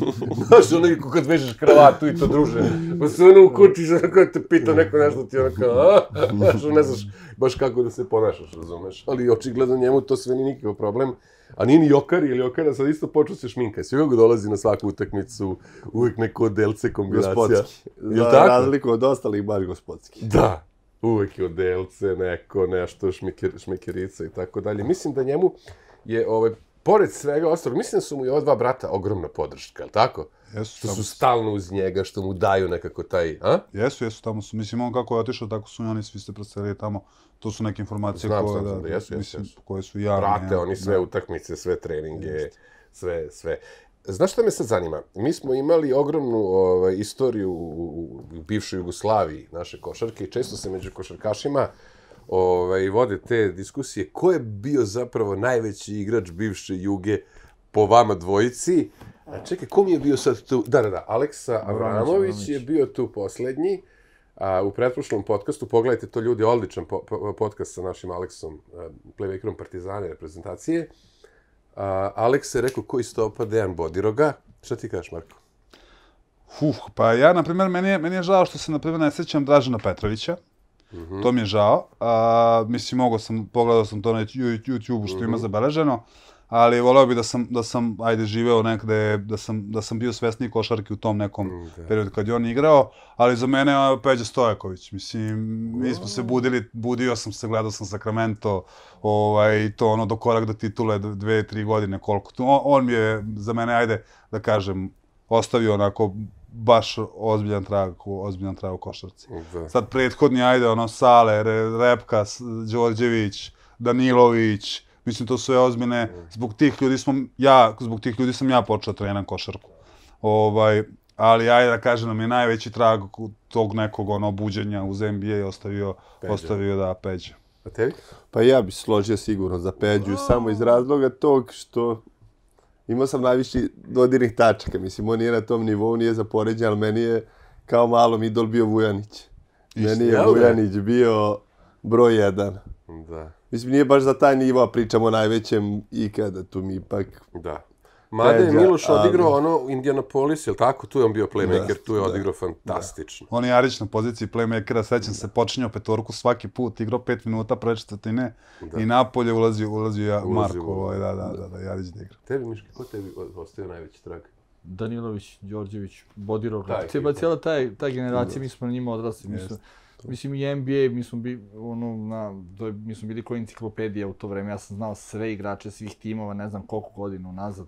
Znaš, ono kad vežeš kravatu i to, druže, pa se ono ukočiš, ono kada te pita neko nešto, ti ono kao, a, znaš, ne znaš baš kako da se ponašaš, razumeš? Ali očigledno njemu to sve nije nikakav problem. A nije ni Jokar ili Jokara, sad isto počeo se šminka. Svi uvijek dolazi na svaku utakmicu, uvijek neko odelce kombinacija. Gospodski. Za razliku od ostalih, baš gospodski. Da. Uvijek je odelce, neko, nešto, šmiker, šmikerica i tako dalje. Mislim da njemu je, ovaj, pored svega ostalog, mislim da su mu i ova dva brata ogromna podrška, je li tako? Jesu, što su stalno uz njega, što mu daju nekako taj, a? Jesu, jesu, tamo su, mislim, on kako je otišao, tako su i oni svi se preselili tamo. To su neke informacije znam, koje, znam, da, da, jesu, mislim, jesu. koje su javne. Prate ja, oni sve da. utakmice, sve treninge, jest. sve, sve. Znaš šta me sad zanima? Mi smo imali ogromnu ovaj, istoriju u, u bivšoj Jugoslaviji, naše košarke, i često se među košarkašima ovaj, vode te diskusije. Ko je bio zapravo najveći igrač bivše Juge po vama dvojici? A čekaj, ko mi je bio sad tu? Da, da, da, Aleksa Avramović je bio tu poslednji. A, u pretprošlom podcastu, pogledajte to ljudi, odličan po, po, podcast sa našim Aleksom, playmakerom Partizane reprezentacije. Uh, Aleks je rekao koji stopa Dejan Bodiroga. Šta ti kažeš, Marko? Uf, pa ja, na primjer, meni je, meni je žao što se, na primjer, ne sjećam Dražena Petrovića. Mm-hmm. To mi je žao. A, mislim, mogao sam, pogledao sam to na YouTube-u što mm-hmm. ima zabeleženo, ali voleo bih da sam, da sam, ajde, živeo nekde, da sam, da sam bio svesniji košarki u tom nekom mm, periodu kad je on igrao, ali za mene je Peđa Stojaković. Mislim, mi smo se budili, budio sam se, gledao sam Sacramento, ovaj, to ono do korak do titule, dve, tri godine, koliko. On, on mi je, za mene, ajde, da kažem, ostavio onako baš ozbiljan trag, ozbiljan trag u košarci. Da. Sad prethodni, ajde, ono, Sale, Repka, Đorđević, Danilović, mislim, to su sve ozbiljne, zbog tih ljudi smo, ja, zbog tih ljudi sam ja počeo trenam košarku. Ovaj, ali ajde da kažem, nam je najveći trag tog nekog ono buđenja uz N B A ostavio, Peđa. ostavio da Peđa. A tebi? Pa ja bih složio sigurno za Peđu, oh. samo iz razloga tog što imao sam najviši dodirnih tačaka. Mislim, on nije na tom nivou, nije za poređenje, ali meni je kao malom idol bio Vujanić. Isti, meni je Vujanić bio broj jedan. Da. Mislim, nije baš za taj nivo, pričamo o najvećem ikada, tu mi ipak... Da. Mada je Peđa, Miloš ali- odigrao ono Indianapolis, je li tako? Tu je on bio playmaker, Da, tu je da, odigrao fantastično. On je Arić na poziciji playmakera, sećam se, počinjao petorku svaki put, igrao pet minuta pre četvrtine i napolje ulazi, ulazi ja, Ulazi Marko, u- ovaj, da, da, da, da, Jarić da igra. Tebi, Miški, ko tebi ostavio najveći trag? Danilović, Đorđević, Bodirov, Ta cijela, ekipa. cijela taj, ta generacija, mi smo na njima odrasli. Mi smo, mislim i N B A, mi smo, bi, ono, na, to je, mi smo bili kao enciklopedija u to vreme, ja sam znao sve igrače svih timova, ne znam koliko godina unazad.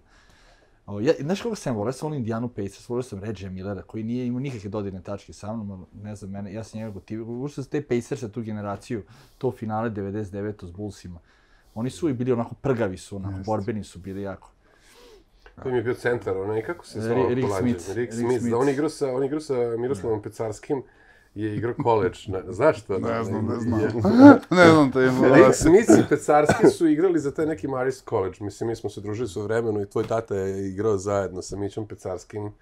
O, ja, znaš kako sam volio? Ja sam volio Indianu Pacers, volio sam Reggie Millera, koji nije imao nikakve dodirne tačke sa mnom, ali ne znam, mene, ja sam njega gotivio. Ušao sam te Pacersa, tu generaciju, to finale devedeset devete s Bullsima. Oni su i bili onako prgavi su, onako, Jest. borbeni su bili jako. To mi je bio centar, onaj, kako se Ri- zvao? Rick Kolađe? Smith. Rick Rick Smith, Smith. da on igrao sa, on igrao sa Miroslavom Pecarskim, je igrao college, ne, znaš to? Ne znam, ne I- znam. i- Ne znam te Rick informacije. Smith i Pecarski su igrali za taj neki Marist College. Mislim, mi smo se družili su vremenu i tvoj tata je igrao zajedno sa Mićom Pecarskim.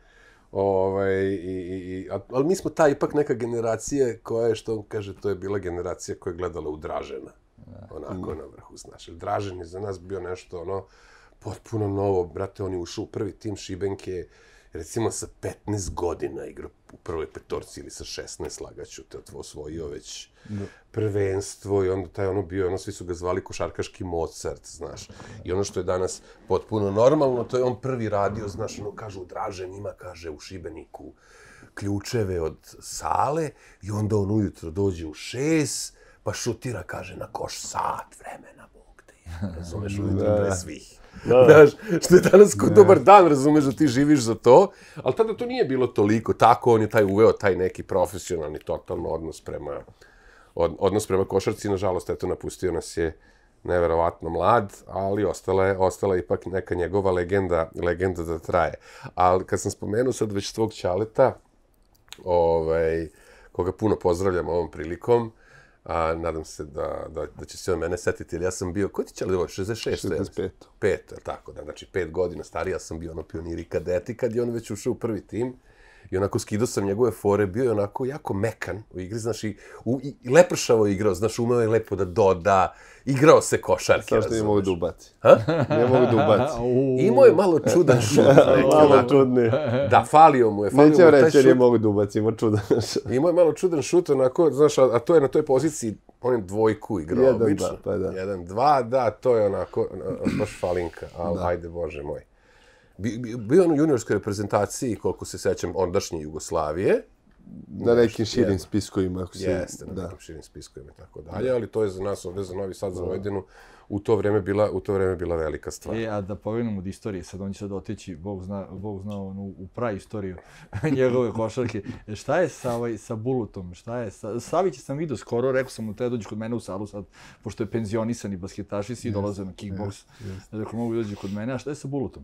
Ovaj, i, i, i, a- ali mi smo ta ipak neka generacija koja je, što on kaže, to je bila generacija koja je gledala u Dražena. Onako na vrhu, znaš. Jer Dražen je za nas bio nešto, ono, potpuno novo. Brate, on je ušao u prvi tim Šibenke, recimo sa petnaest godina igrao u prvoj petorci ili sa šesnaest, lagaću te, osvojio već prvenstvo i onda taj ono bio, ono svi su ga zvali košarkaški Mozart, znaš. I ono što je danas potpuno normalno, to je on prvi radio, znaš, ono kažu, Dražen ima, kaže, u Šibeniku ključeve od sale i onda on ujutro dođe u šest, pa šutira, kaže, na koš sat vremena, Bog te je, razumeš, ujutro pre svih. Znaš, što je danas kod dobar dan, razumeš da ti živiš za to, ali tada to nije bilo toliko, tako on je taj uveo taj neki profesionalni, totalno odnos prema, od, odnos prema košarci, nažalost, eto, napustio nas je neverovatno mlad, ali ostala je, ostala je ipak neka njegova legenda, legenda da traje. Ali kad sam spomenuo sad već tvog ćaleta, ovaj, koga puno pozdravljam ovom prilikom, a, nadam se da, da, da će se on mene setiti, jer ja sam bio, koji ti ćale ovo, šezdeset šest? šezdeset pet. Pet, je tako da, znači pet godina stariji, ja sam bio ono pioniri kadeti kad je on već ušao u prvi tim. I onako skidao sam njegove fore, bio je onako jako mekan u igri, znaš, i, u, i, i lepršavo je igrao, znaš, umeo je lepo da doda, igrao se košarke, Samo što nije mogu da razumeš. ubaci. Ha? Nije mogu da ubaci. Imao je malo čudan šut, neki, Malo onako. čudni. Da, falio mu je, falio mu Nećem je taj reći jer nije šut. mogu da ubaci, ima čudan. Imao je malo čudan šut, onako, znaš, a, a to je na toj poziciji, on je dvojku igrao, Jedan, obično. dva, pa da. Jedan, dva, da, to je onako, a, a, baš falinka, ali ajde, bože moj. Bi- bi- Bio on u juniorskoj reprezentaciji, koliko se sećam, ondašnje Jugoslavije. Na nekim širim Jeste. spiskovima, ako se... Jeste, na Da. nekim širim spiskovima i tako dalje, ali to je za nas ovde, za Novi Sad, za Vojvodinu, u to vreme bila, u to vreme bila velika stvar. E, a da povinemo od istorije, sad on će sad otići, Bog zna, Bog zna onu, u praistoriju njegove košarke. E, šta je sa, ovaj, sa Bulutom? Šta je sa... Savića sam vidio skoro, rekao sam mu, treba dođi kod mene u salu sad, pošto je penzionisan i basketaši, svi dolaze na kickboks. Rekao, mogu dođi kod mene, a šta je sa Bulutom?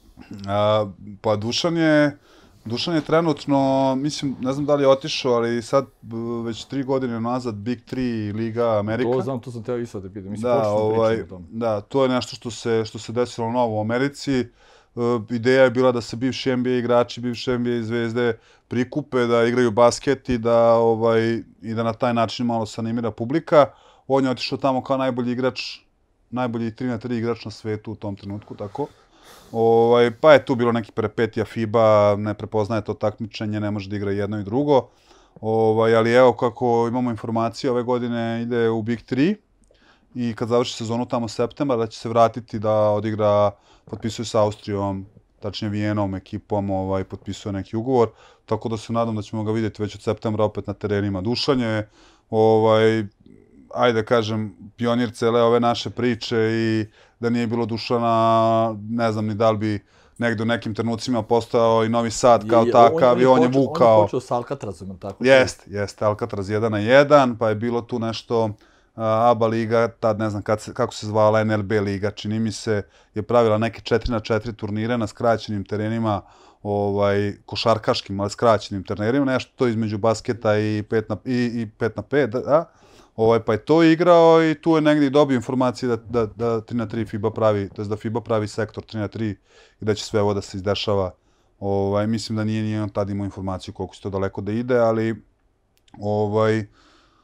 A, pa Dušan je, Dušan je trenutno, mislim, ne znam da li je otišao, ali sad b, već tri godine nazad Big tri Liga Amerika. To znam, to sam teo isto da te pitam. Mislim, Da, počeo sam ovaj, pričam o tome. da, to je nešto što se, što se desilo novo u Americi. E, ideja je bila da se bivši N B A igrači, bivši N B A zvezde prikupe, da igraju basket i da, ovaj, i da na taj način malo se animira publika. On je otišao tamo kao najbolji igrač, najbolji tri na tri igrač na svetu u tom trenutku, tako. Ovaj, pa je tu bilo neki peripetija FIBA, ne prepoznaje to takmičenje, ne može da igra jedno i drugo. Ovaj, ali evo kako imamo informacije, ove godine ide u Big tri i kad završi sezonu tamo septembar, da će se vratiti da odigra, potpisuje sa Austrijom, tačnije Vijenom, ekipom, ovaj, potpisuje neki ugovor, tako da se nadam da ćemo ga vidjeti već od septembra opet na terenima. Dušan je, ovaj, ajde da kažem, pionir cele ove naše priče i da nije bilo Dušana, ne znam ni da li bi negde u nekim trenucima postao i Novi Sad kao Je- je- takav i on je počeo- vukao. On je počeo s Alcatrazom, jel tako? Jeste, jeste, Alcatraz jedan na jedan, pa je bilo tu nešto a, ABA liga, tad ne znam kad se, kako se zvala, N L B liga, čini mi se, je pravila neke četiri na četiri turnire na skraćenim terenima, ovaj, košarkaškim, ali skraćenim terenima, nešto to između basketa i pet na, i, i pet na pet, da, ovaj, pa je to igrao i tu je negdje dobio informacije da, da, da tri na tri FIBA pravi, to jest da FIBA pravi sektor tri na tri i da će sve ovo da se izdešava. Ovaj, mislim da nije ni on tad imao informaciju koliko će to daleko da ide, ali ovaj,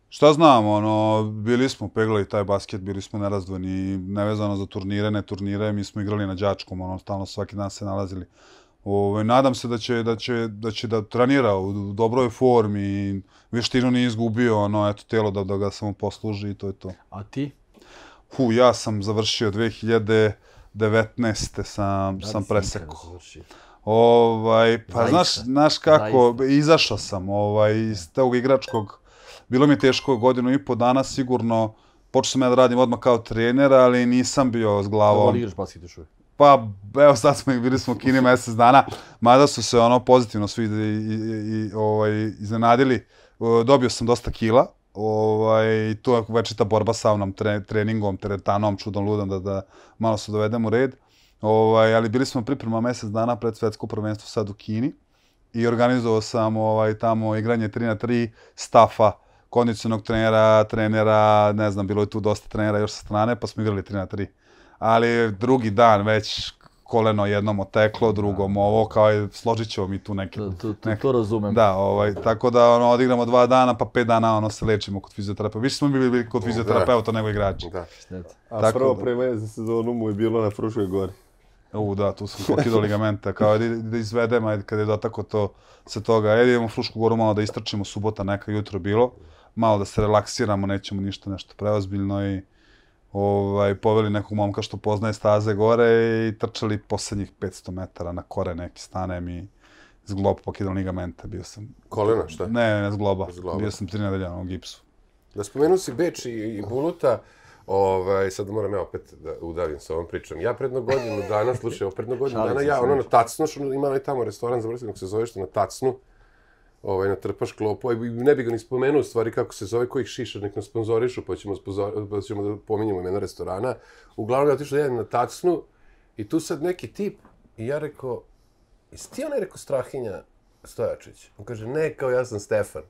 Šta znam, ono, bili smo peglali taj basket, bili smo nerazdvojni, nevezano za turnire, ne turnire, mi smo igrali na đačkom, ono, stalno svaki dan se nalazili. Ove, nadam se da će, da će, da će da trenira u dobroj formi, vještinu nije izgubio, ono, eto, telo da, da ga samo posluži i to je to. A ti? Hu, ja sam završio dve hiljade devetnaeste sam, sam presekao. Ovaj, pa Zaista. znaš, znaš kako, Zaista. izašao sam ovaj, iz tog igračkog, bilo mi je teško godinu i po dana sigurno, počeo sam ja da radim odmah kao trener, ali nisam bio s glavom. Kako li igraš basket još uvijek? Pa, evo sad smo ih, bili smo u Kini mjesec dana, mada su se ono pozitivno svi i, i, i, ovaj, iznenadili. Dobio sam dosta kila, ovaj, to je večita borba sa mnom, tre, treningom, teretanom, čudom ludom, da, da malo se dovedemo u red. Ovaj, ali bili smo priprema mjesec dana pred svetsko prvenstvo sad u Kini i organizovao sam ovaj, tamo igranje tri na tri stafa, kondicionog trenera, trenera, ne znam, bilo je tu dosta trenera još sa strane, pa smo igrali tri na tri. Ali drugi dan već koleno jednom oteklo, drugom ovo, kao i složit ćemo mi tu neke... To, to, to, neke. to razumem. Da, ovaj, tako da ono, odigramo dva dana, pa pet dana ono, se lečimo kod fizioterapeuta. Više smo bili, bili kod fizioterapeuta nego igrači. Da. A Tako prvo da. prema za sezonu mu je bilo na Fruškoj gori. U, da, tu sam pokidao ligamenta, kao da, da izvedem, ajde, kad je dotako to se toga. Ajde, idemo u Frušku goru malo da istrčimo, subota neka jutro bilo, malo da se relaksiramo, nećemo ništa nešto preozbiljno i ovaj, poveli nekog momka što poznaje staze gore i trčali posljednjih petsto metara na kore neki, stanem i zglob pokidao ligamente, bio sam... Kolena, šta? Ne, ne, zgloba, Zgloba. bio sam tri nedelja na gipsu. Da spomenu si Beč i, i Buluta, ovaj, sad moram ja opet da udavim sa ovom pričom. Ja predno godinu dana, slušaj, ovo predno godinu dana, ja ono na Tacnu, što ima onaj tamo restoran, završim kako se zove, što na Tacnu, ovaj, natrpaš klopu, i ne bi ga ni spomenuo, stvari kako se zove, kojih šiša, nek nas sponzorišu, pa ćemo, sponzor, pa ćemo da pominjemo imena restorana. Uglavnom ja otišao da jedem na Tacnu i tu sad neki tip, i ja rekao, jesi ti onaj rekao Strahinja Stojačić? On kaže, ne, kao ja sam Stefan.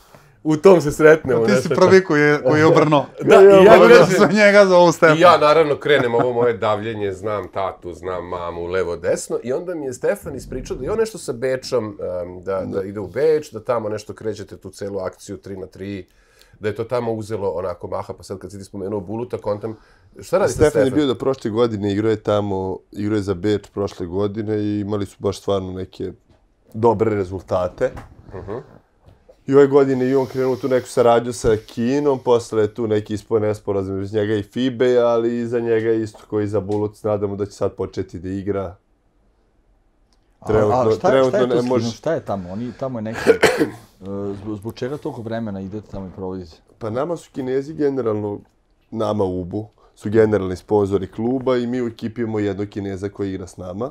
U tom se sretnemo. Ti si prvi koji je, koji je obrno. Da, i ja da kažem- sve njega za ovu Stefan. I ja naravno krenem ovo moje davljenje, znam tatu, znam mamu, levo, desno, i onda mi je Stefan ispričao da je on nešto sa Bečom, um, da, da ide u Beč, da tamo nešto krećete tu celu akciju tri na tri, da je to tamo uzelo onako maha, pa sad kad si ti spomenuo Buluta, kontam, šta radi Stefan Stefan? je bio da prošle godine igrao je tamo, igrao je za Beč prošle godine i imali su baš stvarno neke dobre rezultate. Uh-huh. I ove godine i on krenuo tu neku saradnju sa Kinom, posle je tu neki ispoj nesporazum iz njega i Fibe, ali i za njega isto koji i za Bulut, nadamo da će sad početi da igra. Trenutno, a, a šta, šta trenutno je to ne s može... Kinom? Šta je tamo? Oni tamo je neki... uh, zbog, zbog čega toliko vremena idete tamo i provodite? Pa nama su Kinezi generalno, nama U B U, su generalni sponzori kluba i mi u ekipi imamo jednog Kineza koji igra s nama.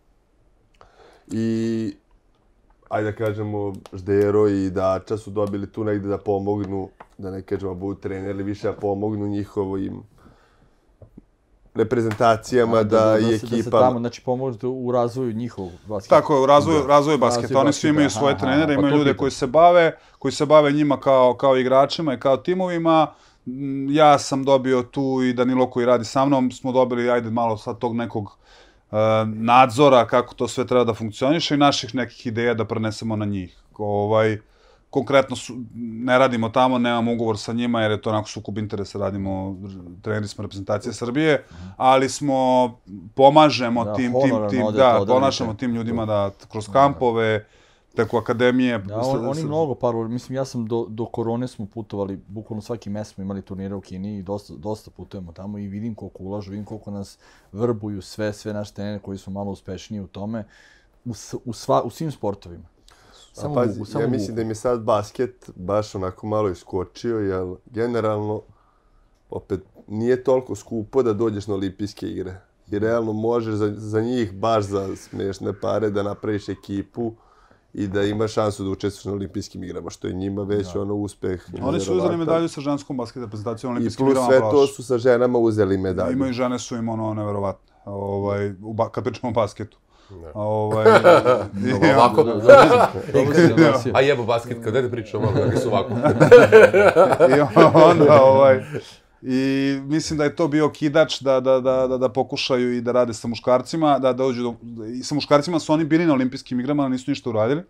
I, ajde da kažemo, Ždero i Dača su dobili tu negde da pomognu, da ne kažemo da budu treneri, više da pomognu njihovim reprezentacijama, da, da, i da, se, da se ekipama. tamo, znači, pomožete u razvoju njihovog basketa. Tako je, u razvoju, razvoju basketa. Razvoj Oni svi basketa, imaju aha, svoje aha, trenere, pa imaju to ljude pitam. koji se bave, koji se bave njima kao, kao igračima i kao timovima. Mm, Ja sam dobio tu i Danilo koji radi sa mnom, smo dobili, ajde, malo sad tog nekog uh, nadzora kako to sve treba da funkcioniše i naših nekih ideja da prenesemo na njih. Ovaj, konkretno su, ne radimo tamo, nemamo ugovor sa njima jer je to onako sukob interesa, radimo, treneri smo reprezentacije Srbije, ali smo, pomažemo Da, tim, tim, honorarno tim, odete, da, odradite. ponašamo tim ljudima da kroz kampove, preko akademije. Da, on, oni mnogo par, mislim, ja sam do, do korone smo putovali, bukvalno svaki mes smo imali turnire u Kini i dosta, dosta putujemo tamo i vidim koliko ulažu, vidim koliko nas vrbuju sve, sve naše trenere koji su malo uspešniji u tome, u, s- u, sva, u svim sportovima. A pazi, u- samo ja u- mislim da im je sad basket baš onako malo iskočio, jer generalno, opet, nije toliko skupo da dođeš na olimpijske igre. I realno možeš za, za njih baš za smiješne pare da napraviš ekipu i da imaš šansu da učestvuješ na olimpijskim igrama, što je njima već da. ono uspeh. Oni su uzeli nevjerovatan. medalju sa ženskom basket reprezentacijom I olimpijskim plus igrama sve to prošle. su sa ženama uzeli medalju. Imaju žene su im ono neverovatne, ovaj, u ba, kad pričamo o basketu. A, ovaj, i, Ovako. Da, da, da, dobro si naglasio. A jebo basket, kada da pričamo malo, da su ovako. I onda, ovaj, i mislim da je to bio kidač da, da, da, da, da pokušaju i da rade sa muškarcima, da dođu do, i sa muškarcima su oni bili na olimpijskim igrama, ali nisu ništa uradili,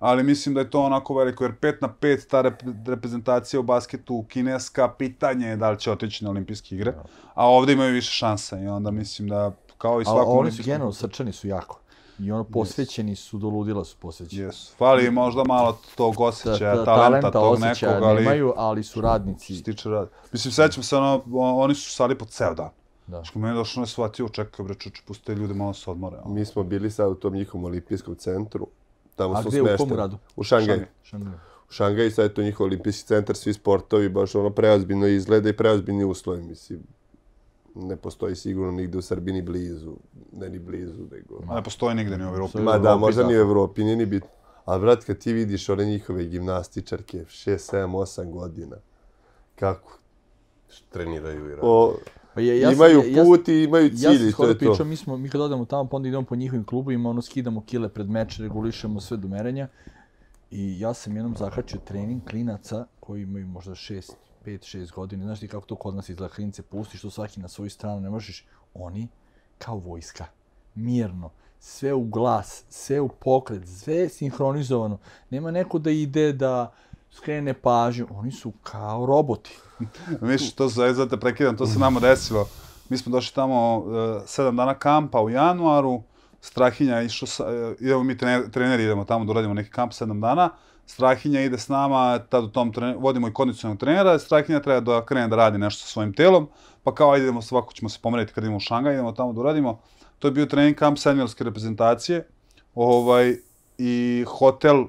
ali mislim da je to onako veliko, jer pet na pet ta rep reprezentacija u basketu kineska, pitanje je da li će otići na olimpijske igre, a ovdje imaju više šansa i onda mislim da kao i svakom olimpijskom... olimpijskom... Oni su generalno srčani su jako. I ono, posvećeni su, do ludila su posvećeni. Jesu. Fali možda malo tog osjećaja, talenta, tog nekog, ali... nemaju, ali su radnici. Stiče rad. Mislim, sećam se, ono, oni su sali po ceo dan. Da. Znači, meni je došlo, ne shvatio, čekaj, bre, čuče, puste ljudi, malo se odmore. Mi smo bili sad u tom njihovom olimpijskom centru. Tamo A smo gdje, u smešteni. kom gradu? U Šangaju. Šangaj. U Šangaju sad je to njihov olimpijski centar, svi sportovi, baš ono preozbiljno izgleda i preozbiljni uslovi, mislim. Ne postoji sigurno nigde u Srbiji ni blizu, ne ni blizu, nego... Ma ne postoji nigde ni u Evropi. Ma da, možda ni u Evropi, nije ni bitno. Ali, brat, kad ti vidiš one njihove gimnastičarke, šest, sedam, osam godina, kako? Treniraju i rade. O, Pa je, ja imaju sam, ja, put i imaju ja cilj sam i to je to. pričao, mi, smo, mi kad odemo tamo, pa onda idemo po njihovim klubovima, ono, skidamo kile pred meč, regulišemo sve do merenja. I ja sam jednom zakačio trening klinaca koji imaju možda šest, pet, šest godina. Znaš ti kako to kod nas izgleda, klinice pustiš to svaki na svoju stranu, ne možeš. Oni kao vojska, mirno, sve u glas, sve u pokret, sve je sinhronizovano. Nema neko da ide da skrene pažnju, oni su kao roboti. Viš, to se, zato prekidam, to se nama desilo. Mi smo došli tamo uh, sedam dana kampa u januaru, Strahinja išao sa, uh, idemo mi trener, treneri, idemo tamo da uradimo neki kamp sedam dana, Strahinja ide s nama, tad u tom trener, vodimo i kondicionalnog trenera, Strahinja treba da krene da radi nešto sa svojim telom, pa kao ajde idemo svako ćemo se pomeriti kad idemo u Šangaj, idemo tamo da uradimo. To je bio trening kamp seniorske reprezentacije, ovaj, i hotel,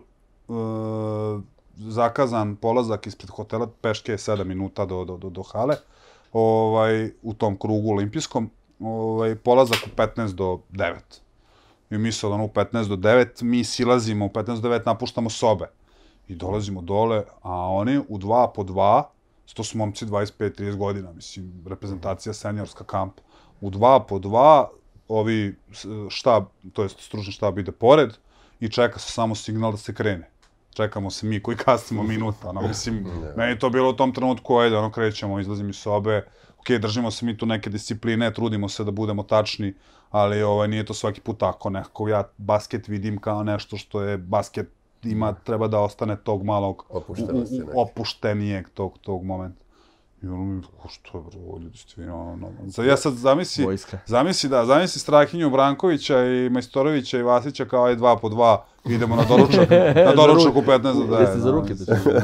uh, zakazan polazak ispred hotela, peške sedam minuta do, do, do, do hale, ovaj, u tom krugu olimpijskom, ovaj, polazak u petnaest do devet. I mi sad ono u petnaest do devet, mi silazimo u petnaest do devet, napuštamo sobe. I dolazimo dole, a oni u dva po dva, to su momci dvadeset pet trideset godina, mislim, reprezentacija seniorska kamp. U dva po dva, ovi štab, to jest stručni štab ide pored i čeka se samo signal da se krene. Čekamo se mi koji kasnimo minuta, ono, mislim, meni je to bilo u tom trenutku, ajde, ono, krećemo, izlazimo iz sobe, okej, držimo se mi tu neke discipline, trudimo se da budemo tačni, ali ovaj, nije to svaki put tako, nekako ja basket vidim kao nešto što je basket, ima, treba da ostane tog malog, opuštenijeg tog, tog momenta. I ono mi, ko što je, bro, ljudi ste, ono, ono, ja sad zamisli, zamisli, da, zamisli Strahinju, Brankovića i Majstorovića i Vasića kao aj dva po dva, idemo na doručak, na doručak u petnaest do devet. Jeste za ruke da ćemo.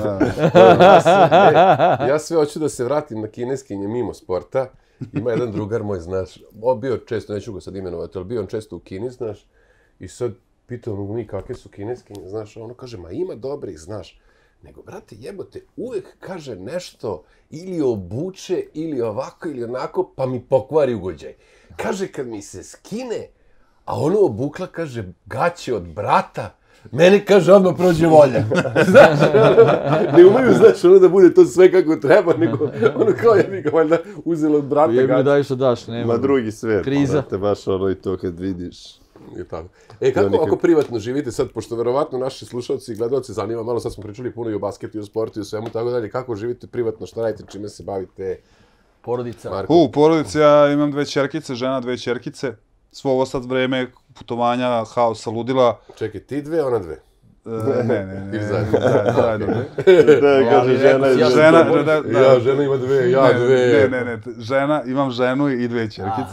Ja sve hoću da se vratim na kineskinje mimo sporta. Ima jedan drugar moj, znaš, on bio često, neću ga sad imenovati, ali bio on često u Kini, znaš, i sad pitao mi kakve su kineskinje, znaš, ono kaže, ma ima dobrih, znaš, nego, brate, jebote, uvek kaže nešto ili obuče, ili ovako, ili onako, pa mi pokvari ugođaj. Kaže, kad mi se skine, a ono obukla, kaže, gaće od brata, meni, kaže, odmah prođe volja. Znaš, ne umeju, znaš, ono da bude to sve kako treba, nego ono kao je mi ga valjda uzela od brata gaće. Jebno daj što daš, nema. Ma drugi svet, kriza. Brate, baš ono i to kad vidiš. I tako. E, kako ako privatno živite sad, pošto verovatno naši slušalci i gledalci zanima, malo sad smo pričali puno i o basketu, i o sportu, i o svemu tako dalje, kako živite privatno, šta radite, čime se bavite? Porodica. Marko? U, porodici, ja imam dve ćerkice, žena dve ćerkice, svo ovo sad vreme putovanja, haosa, ludila. Čekaj, ti dve, ona dve? E, ne, ne, ne. Ili zajedno? Zajedno. Da, kaže žena i Žena, žena. da, da. Ja, žena ima dve, ja dve. Ne, ne, ne, žena, imam ženu i dve ćerkice.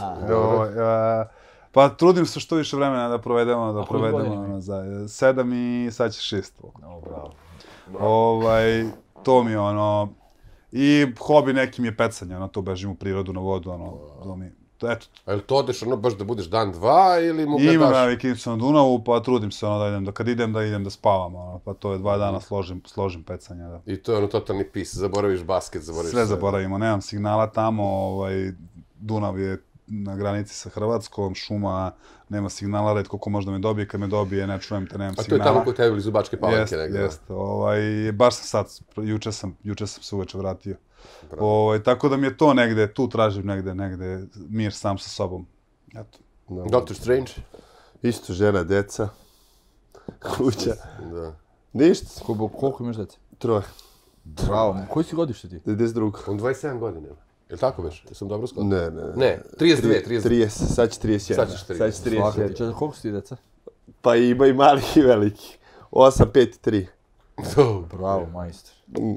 Pa trudim se što više vremena da provedemo, da provedemo ono, za sedam i sad će šest. O, bravo. Ovaj, to mi je ono, i hobi neki mi je pecanje, ono, to bežim u prirodu, na vodu, ono, to mi, eto. A ili to odeš ono baš da budeš dan, dva ili mu gledaš? Imam ja vikendicu na Dunavu, pa trudim se ono da idem, da kad idem, da idem da spavam, ono, pa to je dva dana složim, složim pecanje, da. I to je ono totalni pis, zaboraviš basket, zaboraviš sve. Sve zaboravimo, nemam signala tamo, ovaj, Dunav je na granici sa Hrvatskom, šuma, nema signala, retko ko možda me dobije, kad me dobije, ne čujem te, nemam signala. A to signala. je tamo kod tebe blizu Bačke Palanke negdje? Jeste, jeste. Ovaj, baš sam sad, juče sam, juče sam se uveče vratio. Ovaj, tako da mi je to negde, tu tražim negde, negde mir sam sa sobom. Eto. doktor Strange? Isto žena, deca, kuća. Da. Ništa. Koliko imaš dece? Troje. Bravo, koji si godište ti? devedeset drugo. On dvadeset sedam godina. Je li tako već? Jesam dobro skoro? Ne, ne. Ne, trideset dve, trideset dve. trideset, sad će trideset jedan. Sad ćeš trideset. Sad će trideset jedan. Koliko si ti deca? Pa ima i malih i velikih. osam pet tri. Bravo, majstor.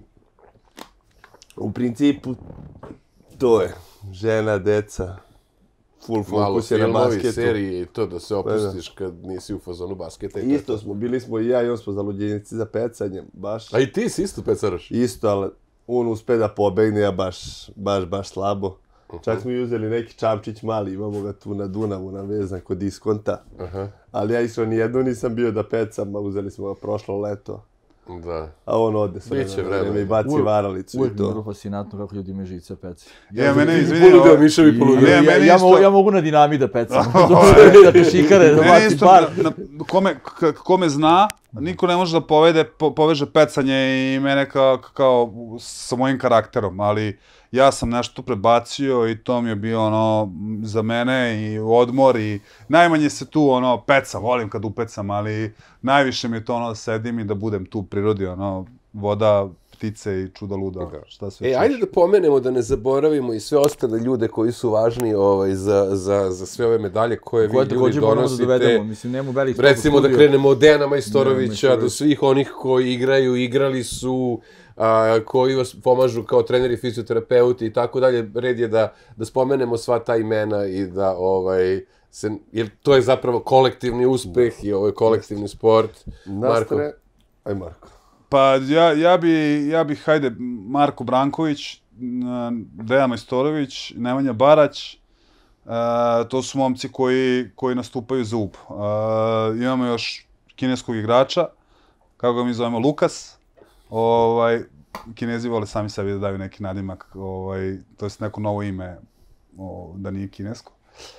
U principu, to je. Žena, deca, full fokus je na basketu. Malo filmovi, serije i to da se opustiš kad nisi u fazonu basketa. I isto smo, bili smo i ja i on smo zaluđenici za pecanje, baš. A i ti si isto pecaraš? Isto, ali on uspe da pobegne, ja baš, baš, baš slabo. Čak smo i uzeli neki čamčić mali, imamo ga tu na Dunavu, navezan kod diskonta. Ali ja iskreno nijedno nisam bio da pecam, a uzeli smo ga prošlo leto. Da. A on ode sve na vreme i baci varalicu i to. Uvijek mi je bilo fascinantno kako ljudi imaju živce peci. Ja, mene, izvini, poludeo, miševi poludeo. Ja mogu na dinami da pecam. Da kašikare, da bacim par. Kome zna, niko ne može da poveže pecanje i mene kao sa mojim karakterom, ali ja sam nešto prebacio i to mi je bio ono za mene i odmor i najmanje se tu ono pecam, volim kad upecam, ali najviše mi je to ono da sedim i da budem tu u prirodi, ono voda, ptice i čuda luda, šta sve. E, ajde da pomenemo, da ne zaboravimo i sve ostale ljude koji su važni za sve ove medalje koje vi ljudi donosite. Recimo da krenemo od Dejana Majstorovića do svih onih koji igraju, igrali su, koji vas pomažu kao treneri, fizioterapeuti i tako dalje. Red je da spomenemo sva ta imena i da, jer to je zapravo kolektivni uspeh i ovo je kolektivni sport. Marko? Aj Marko. Pa ja bih, hajde, Marko Branković, Dejan Majstorović, Nemanja Barać, to su momci koji nastupaju za U P. Imamo još kineskog igrača, kako ga mi zovemo, Lukas. Kinezi vole sami sebi da daju neki nadimak, to je neko novo ime, da nije kinesko.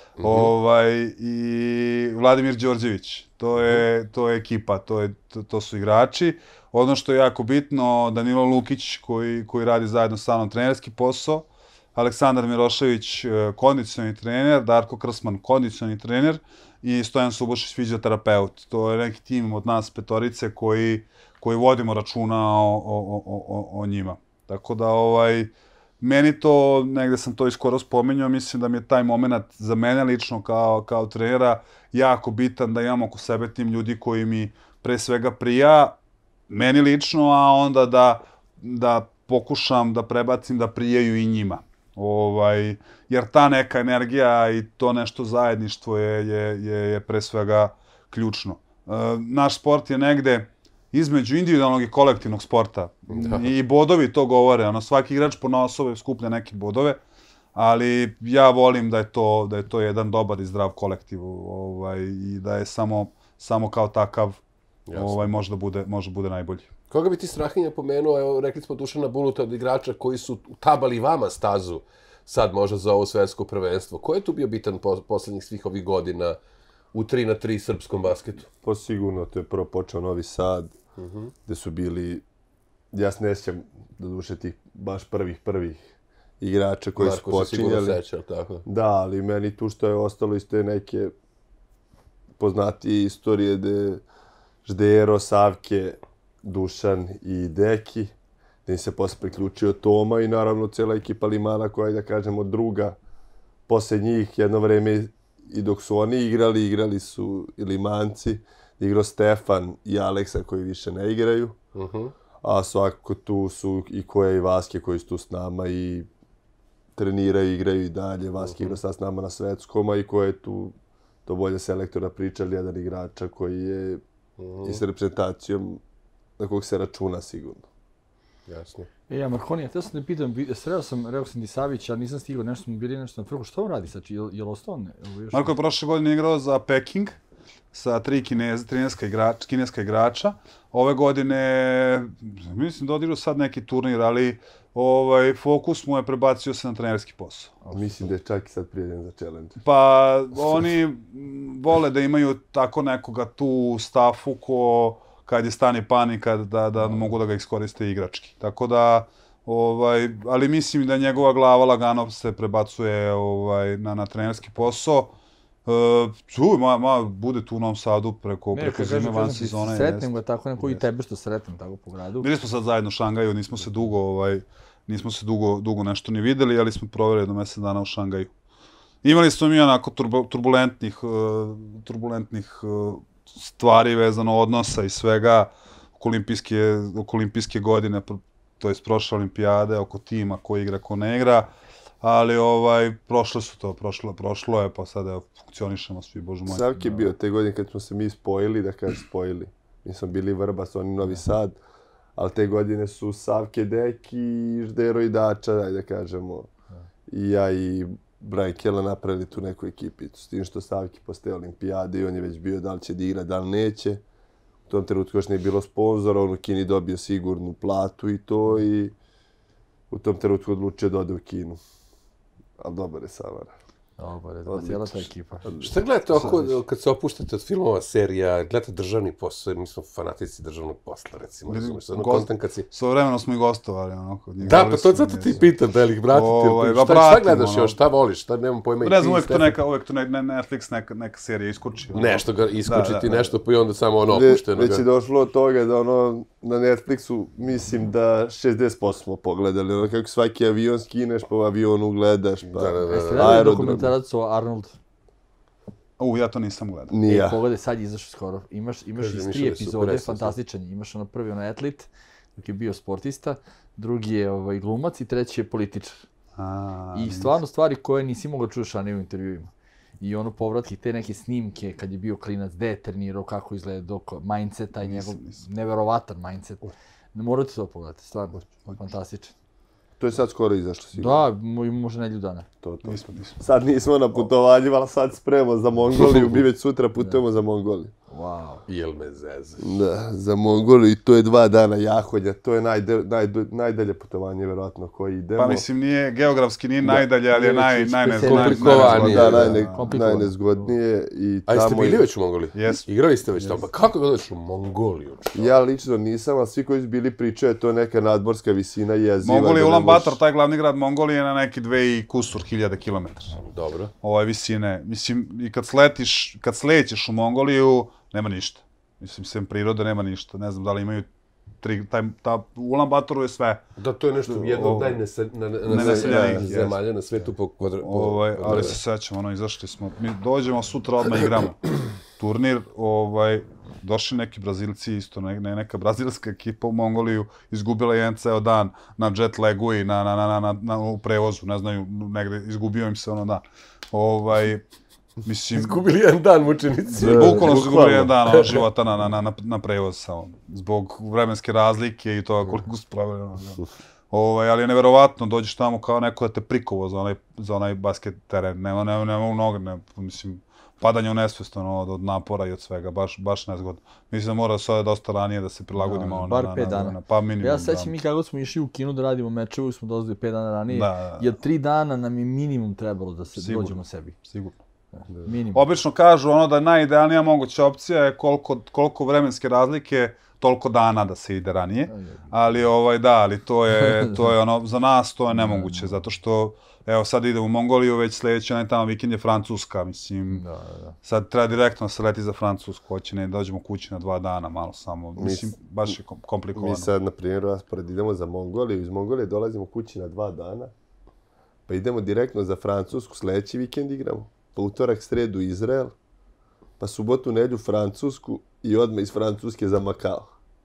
I Vladimir Đorđević, to je ekipa, to su igrači. Ono što je jako bitno, Danilo Lukić koji radi zajedno sa mnom trenerski posao, Aleksandar Mirošević kondicioni trener, Darko Krsman kondicioni trener i Stojan Subošić fizioterapeut. To je neki tim od nas petorice koji vodimo računa o njima. Tako da meni to, negde sam to i skoro spominjao, mislim da mi je taj moment za mene lično kao trenera jako bitan da imam oko sebe tim ljudi koji mi pre svega prija, meni lično, a onda da pokušam da prebacim da prijaju i njima. Jer ta neka energija i to nešto zajedništvo je pre svega ključno. Naš sport je negde između individualnog i kolektivnog sporta. I bodovi to govore. Svaki igrač ponaosob skuplja neke bodove, ali ja volim da je to jedan dobar i zdrav kolektiv i da je samo kao takav može da bude najbolji. Koga bi ti Strahinja pomenuo? Evo, rekli smo Dušana Buluta od igrača koji su utabali vama stazu sad možda za ovo svetsko prvenstvo. Ko je tu bio bitan poslednjih svih ovih godina u tri na tri srpskom basketu? Pa sigurno, to je prvo počeo Novi Sad, gde su bili, ja se ne sjećam do duše tih baš prvih prvih igrača koji su počinjali. Marko se sigurno seća, tako? Da, ali meni tu što je ostalo iz te neke poznatije istorije gde Ždero, Savke, Dušan i Deki, gde im se posle priključio Toma i naravno cijela ekipa Limana koja je, da kažemo, druga posle njih. Jedno vreme i dok su oni igrali, igrali su i Limanci, igrao Stefan i Aleksa koji više ne igraju, a svakako tu su i Koja i Vaske koji su tu s nama i treniraju, igraju i dalje. Vaske igra sad s nama na svetskom, a i Koja je tu, to bolje selektora pričali, jedan igrača koji je i s reprezentacijom na kog se računa sigurno. Jasno. E, ja, Markonija, htio sam da pitam, sreo sam, rekao sam Disavića, nisam stigao, nešto smo bili nešto na prvu, što on radi sad, je li ostao on? Marko je prošle godine igrao za Peking sa tri kineska igrača. Ove godine, mislim da odigrao sad neki turnir, ali fokus mu je prebacio se na trenerski posao. Mislim da je čak i sad prijavljen za challenge. Pa oni vole da imaju tako nekoga tu u stafu ko kad je stani panika da mogu da ga iskoriste igrački. Tako da, ali mislim da njegova glava lagano se prebacuje na trenerski posao. Tu, bude tu u Novom Sadu preko zime van sezone. Sretnem ga tako neko i tebe što sretnem tako po gradu. Bili smo sad zajedno u Šangaju, nismo se dugo, nismo se dugo nešto ni videli, ali smo proveli jedno mesec dana u Šangaju. Imali smo mi onako turbulentnih, turbulentnih stvari vezano odnosa i svega oko olimpijske, oko olimpijske godine, to je prošle olimpijade, oko tima ko igra, ko ne igra, ali ovaj, prošle su to, prošlo, prošlo je, pa sada funkcionišemo svi, bože moj. Savki je bio te godine kad smo se mi spojili, da kažem spojili. Mi smo bili Vrbas, oni Novi Sad, ali te godine su Savke, Deki, Ždero i Dača, ajde da kažemo. I ja i Brian Kela napravili tu neku ekipicu. S tim što Savki posle olimpijade i on je već bio da li će da igra, da li neće. U tom trenutku još nije bilo sponzora, on u Kini dobio sigurnu platu i to i u tom trenutku odlučio da ode u Kinu. Ali dobar je Savara. Dobar je, da cijela ta ekipa. Šta gledate oko, kad se opuštate od filmova, serija, gledate državni posao, jer mi smo fanatici državnog posla, recimo. Razumiješ, ono kontent kad si... Svojevremeno smo i gostovali, ono, kod njih. Da, pa to zato ti pitam, da li ih pratite, Ovaj, šta, pa šta pratim, gledaš ono. još, šta voliš, šta nemam pojma i Ne ti, znam, uvek tu Stefan. neka, uvek tu ne, ne, Netflix neka, neka serija iskuči. ono. Nešto ga iskoči Da, ti da, da. nešto, pa i onda samo ono Ve- opušteno Već je ga. došlo od toga da ono, na Netflixu mislim da šezdeset posto smo pogledali. Ono kako svaki avion skineš, pa u avionu gledaš, pa Da, da, da. Jeste gledali aerodrom. dokumentarac o Arnold? U, ja to nisam gledao. Nije E, ja. pogledaj, sad je izašao skoro. Imaš, imaš Kaže, iz Miša tri da je super epizode, ekstra, fantastičan je. Imaš ono prvi ono atlet, dok je bio sportista, drugi je ovaj, glumac i treći je političar. A, I stvarno stvari koje nisi mogao čuješ ranije u intervjuima. I ono povratke, te neke snimke kad je bio klinac, gde je trenirao, kako izgleda, dok, mindset, taj njegov neverovatan mindset. Ne morate to pogledati, stvarno, fantastičan. To je sad skoro izašlo sigurno. Da, mo- može nedelju dana. To, to. nismo, nismo. Sad nismo na putovanju, ali sad spremamo za Mongoliju. Mi već sutra putujemo za Mongoliju. Wow. Jel me zeze. Da, za Mongoliju i to je dva dana jahodnja. To je najde, najde, najdalje putovanje, verovatno, koji idemo. Pa mislim, nije, geografski nije najdalje, ali je naj, Znači, najne, specijalno naj, komplikovanije. Da, najnezgodnije. najne, komplikovano. najnezgodnije. I A jeste tamo bili je- već u Mongoliji? Jesmo. Igrali ste već tamo? Pa kako gledaš u Mongoliju? Ja lično nisam, ali svi koji su bili pričaju, to je neka nadmorska visina jeziva. Mongolija, da ne Ulan Bator, možeš- taj glavni grad Mongolije je na neki dve i kusur hiljada kilometara. Dobro. Ovaj visine. Mislim, i kad sletiš, kad slećeš u Mongoliju, nema ništa. Mislim, sem prirode nema ništa. Ne znam da li imaju tri, taj, ta, u Ulan Batoru je sve. Da, to je nešto jedno od Ovo- najnenaseljenijih nenaseljenijih, zemalja na svetu po kvadra... po- Ovaj, ali kvadra- se sećam, ono, izašli smo, mi dođemo sutra odmah igramo. Turnir, ovaj, došli neki Brazilci isto, ne, ne, neka brazilska ekipa u Mongoliju, izgubila jedan ceo dan na jet lagu i na, na, na, na, na, na, u prevozu, ne znaju, negde, izgubio im se ono da. Ovaj, mislim, Izgubili jedan dan mučenici. Da. bukvalno su bukvalno. izgubili jedan dan ono, života na, na, na, na, na prevoz samo, zbog vremenske razlike i toga koliko su pravili. Ono, da. Ovaj, ali je neverovatno, dođeš tamo kao neko da te prikovo za onaj, za onaj basket teren, nema, nema, nema u noge, ne, mislim, padanje u nesvest ono, od, od napora i od svega, baš, baš nezgodno. Mislim da mora se dosta ranije da se prilagodimo. Da, ono, bar na, pet na, dana. Na, pa minimum, Ja se sećam da. mi kako smo išli u kinu da radimo mečeve, smo dolazili pet dana ranije, Da, da, da. jer tri dana nam je minimum trebalo da se Sigurno. dođemo sebi. Sigurno. Minimum. Obično kažu ono da najidealnija moguća opcija je koliko, koliko vremenske razlike, toliko dana da se ide ranije. Ali ovaj da, ali to je to je ono za nas to je nemoguće zato što evo sad idemo u Mongoliju, već sledeći onaj tamo vikend je Francuska, mislim. Da, da, da. Sad treba direktno se leti za Francusku, hoće ne dođemo kući na dva dana, malo samo. Mislim, baš je kom- komplikovano. Mi sad, na primjer, raspored idemo za Mongoliju, iz Mongolije dolazimo kući na dva dana, pa idemo direktno za Francusku, sljedeći vikend igramo, pa utorak, sredu Izrael, pa subotu, nedjelju Francusku i odmah iz Francuske za Makao.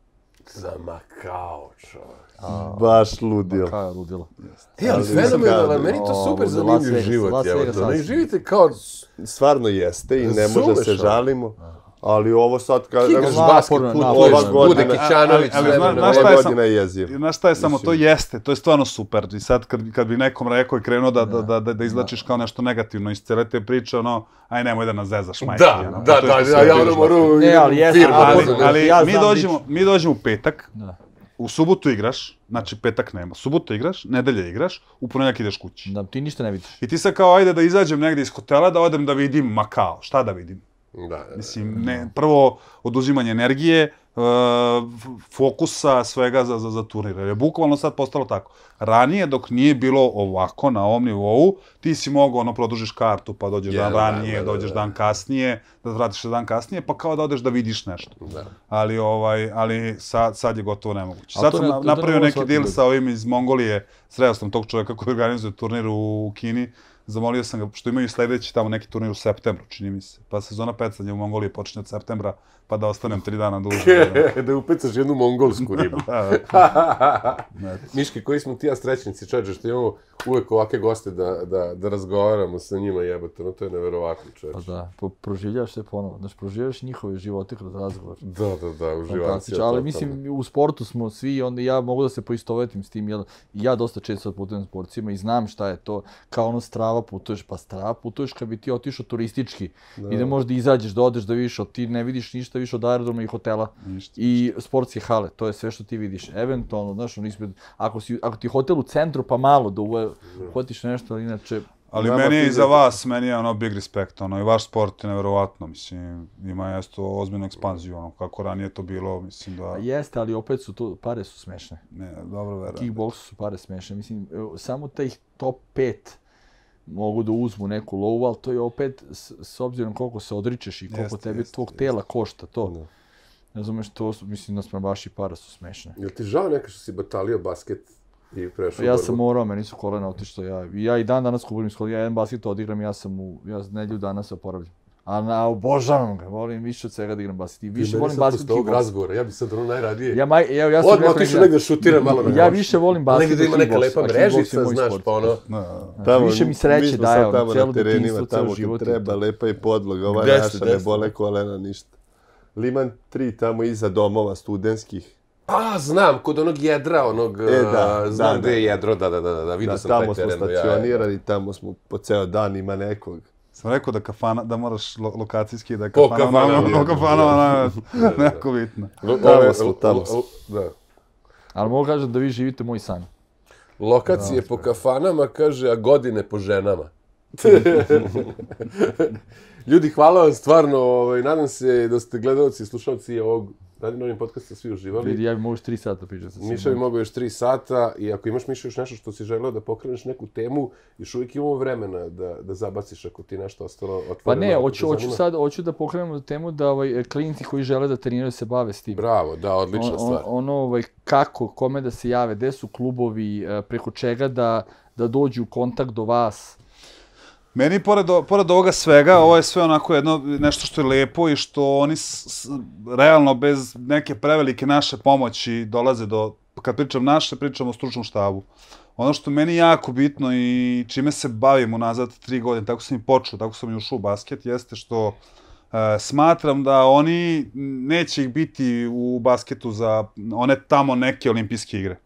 Za Makao, čovjek. Baš ludilo. Kao je ludilo. E, ali Ali fenomenalno, mislim, meni to o, super Las zanimljiv Vegas, život. Las Evo, Vegas, to. Ne Las- živite kao... Stvarno jeste i ne može Razumeš, se ono? žalimo, ali ovo sad kada... Igraš Naporno, basket, naporno. putuješ, Ova godina- bude Kićanović, ali- ali sve zna- vreme. znaš šta Ova je sam- godina je jeziv. Znaš šta je samo, to Mislim- jeste, to je stvarno super. I sad kad, kad bi nekom rekao i krenuo da, da, da, da, da izlačiš kao nešto negativno iz cele te priče, ono, aj nemoj da nas zezaš, majke. Da, ono, da, to da, je što da, sve ja pričaš. ono moram... Ne, ali jeste, firmu, Ali, Naporno, razumeš? ali ja mi, znam dođemo, mi dođemo u petak, Da. u subotu igraš, znači petak nema, subotu igraš, nedelje igraš, u ponedeljak ideš kući. Da, ti ništa ne vidiš. I ti sad kao, ajde da izađem negdje iz hotela, da odem da vidim Makao. Šta da vidim? Da, da. Mislim, ne, prvo oduzimanje energije, uh, f- fokusa, svega za, za, za turnir. Jer je bukvalno sad postalo tako. Ranije, dok nije bilo ovako, na ovom nivou, ti si mogao, ono, produžiš kartu, pa dođeš Jedan dan dan, ranije, da, da, dođeš da. dan kasnije, da vratiš se dan kasnije, pa kao da odeš da vidiš nešto. Da. Ali, ovaj, ali sad, sad je gotovo nemoguće. Ali Sad to sam ne- na- to- to napravio ne mogu neki shvatiti deal ljudi. sa ovim iz Mongolije, sreo sam tog čovjeka koji organizuje turnir u Kini, zamolio sam ga, što imaju sledeći tamo neki turnir u septembru, čini mi se. Pa sezona pecanja u Mongoliji počinje od septembra, pa da ostanem tri dana duže. Da upecaš jednu mongolsku ribu. Miški, koji smo ti ja srećnici, čoveče, što imamo uvek ovake goste da, da, da razgovaramo sa njima, jebote, no to je neverovatno, čoveče. Pa da, po, proživljaš se ponovo, znaš, proživljaš njihove živote kroz razgovor. Da, da, da, uživam se. Ali mislim, u sportu smo svi, onda ja mogu da se poistovetim s tim, jer ja dosta često putujem sportcima i znam šta je to, kao ono Strava putuješ, pa Strava putuješ kad bi ti otišao turistički i da možda izađeš, da odeš da vidiš, ti ne vidiš ništa više od aerodroma i hotela i sportske hale, to je sve što ti vidiš. Eventualno, znaš, ono ispred, ako, si, ako ti je hotel u centru, pa malo da uve, hotiš nešto, ali inače... Ali meni je i za vas, meni je ono big respect, ono, i vaš sport je neverovatno, mislim, ima jesto ozbiljnu ekspanziju, ono, kako ranije to bilo, mislim da... Jeste, ali opet su to, pare su smešne. Ne, dobro verujem. Kickboksu su pare smešne, mislim, samo tih top pet mogu da uzmu neku lovu, ali to je opet, s, s obzirom koliko se odričeš i koliko jeste, tebi jeste, tvog jeste. Tela košta to. Ne. Ne znameš, to mislim da smo baš i para su smešne. Jel ti žao neka što si batalio basket i prešao ja sam morao, meni su kolena otišlo. Ja, ja i dan danas kupujem iz kolena, ja jedan basket odigram, ja sam u, ja nedlju dana se oporavljam. A na, obožavam ga, volim više od svega da igram basket. I više volim basket kickboks. Ovog razgovora, ja bi sad ono najradije. Ja, maj, ja, ja sam odmah otišao negdje šutiram malo na ja više volim basket kickboks. Negdje ima neka lepa mrežica, znaš, pa ono... Tamo, više mi sreće daje, ono, celo detinjstvo, celo život. Tamo kad treba, lepa i podloga, ova naša ne bole kolena, ništa. Liman tri tamo iza domova studentskih. A, znam, kod onog jedra, onog, e, da, znam da, gde je jedro, da, da, da, da, vidio da, sam taj teren. Tamo smo stacionirani, ja, tamo smo po ceo dan, ima nekog. Sam rekao da kafana, da moraš lo, lokacijski, da je kafana, kafana, kafana, nekako bitno. Tamo smo, tamo smo. Da. Ali mogu kažem da vi živite moj san. Lokacije po kafanama, kaže, a godine po ženama. Ljudi, hvala vam stvarno, ovaj, nadam se da ste gledalci i slušalci ovog Radi novim podcasta svi uživali. Vidi, ja bi mogu još tri sata pričati sa svima. Miša bi mogu još tri sata i ako imaš, Miša, još nešto što si želeo da pokreneš neku temu, još uvijek imamo vremena da, da zabaciš ako ti nešto ostalo otvoreno. Pa ne, hoću, hoću sad, hoću da pokrenemo temu da ovaj, klijenti koji žele da treniraju se bave s tim. Bravo, da, odlična on, stvar. On, ono, ovaj, kako, kome da se jave, gde su klubovi, preko čega da, da dođu u kontakt do vas. Meni, pored, pored ovoga svega, ovo je sve onako jedno, nešto što je lepo i što oni s, s, realno bez neke prevelike naše pomoći dolaze do, kad pričam naše, pričam o stručnom štabu. Ono što meni jako bitno i čime se bavim unazad tri godine, tako sam i počeo, tako sam i ušao u basket, jeste što e, smatram da oni neće ih biti u basketu za one tamo neke olimpijske igre.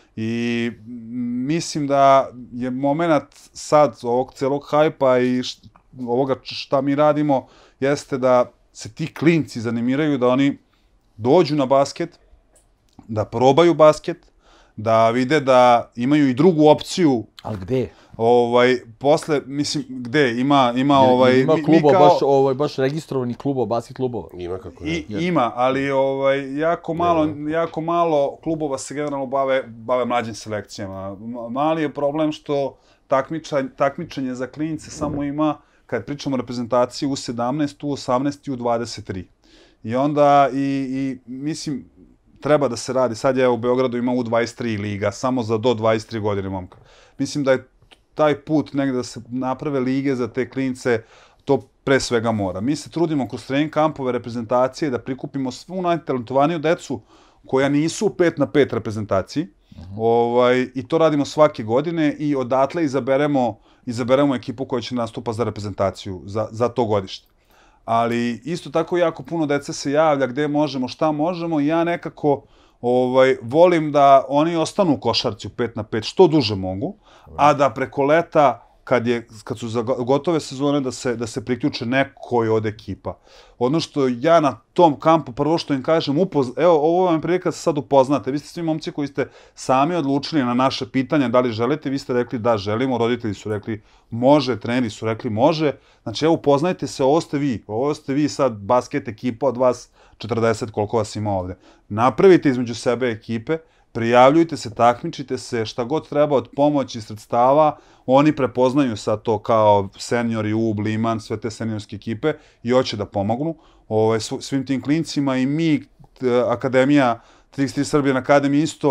I mislim da je moment sad ovog celog hajpa i št, ovoga šta mi radimo jeste da se ti klinci zanimiraju, da oni dođu na basket, da probaju basket, da vide da imaju i drugu opciju. Ali gde? Ovaj, posle, mislim, gde? Ima, ima, ovaj... Ima kluba, kao, baš, ovaj, baš registrovanih klubova, basket klubova. Ima, kako ne. I, ima, ali ovaj, jako, malo, ne, jako malo klubova se generalno bave, bave mlađim selekcijama. Mali je problem što takmičanje, takmičanje za klinice samo ima, kad pričamo o reprezentaciji, u sedamnaest, u osamnaest i u dvadeset tri. I onda, i, i mislim, treba da se radi. Sad je u Beogradu ima u dvadeset tri liga, samo za do dvadeset tri godine momka. Mislim da je taj put negde da se naprave lige za te klince, to pre svega mora. Mi se trudimo kroz trening kampove reprezentacije da prikupimo svu najtalentovaniju decu koja nisu u pet na pet reprezentaciji. Uh-huh. ovaj, I to radimo svake godine i odatle izaberemo, izaberemo ekipu koja će nastupa za reprezentaciju, za, za to godište. Ali isto tako jako puno dece se javlja gde možemo, šta možemo i ja nekako ovaj, volim da oni ostanu u košarci u pet na pet što duže mogu, a da preko leta, kad, je, kad su za gotove sezone, da se, da se priključe nekoj od ekipa. Ono što ja na tom kampu, prvo što im kažem, upoz... evo, ovo vam je prilika da se sad upoznate. Vi ste svi momci koji ste sami odlučili na naše pitanje da li želite, vi ste rekli da želimo, roditelji su rekli može, treneri su rekli može. Znači, evo, upoznajte se, ovo ste vi. Ovo ste vi sad, basket ekipa od vas četrdeset, koliko vas ima ovde. Napravite između sebe ekipe, prijavljujte se, takmičite se, šta god treba od pomoći, sredstava, oni prepoznaju sad to kao seniori, U B, Liman, sve te seniorske ekipe i hoće da pomognu ovaj, svim tim klincima i mi, Akademija trideset tri Serbian Academy isto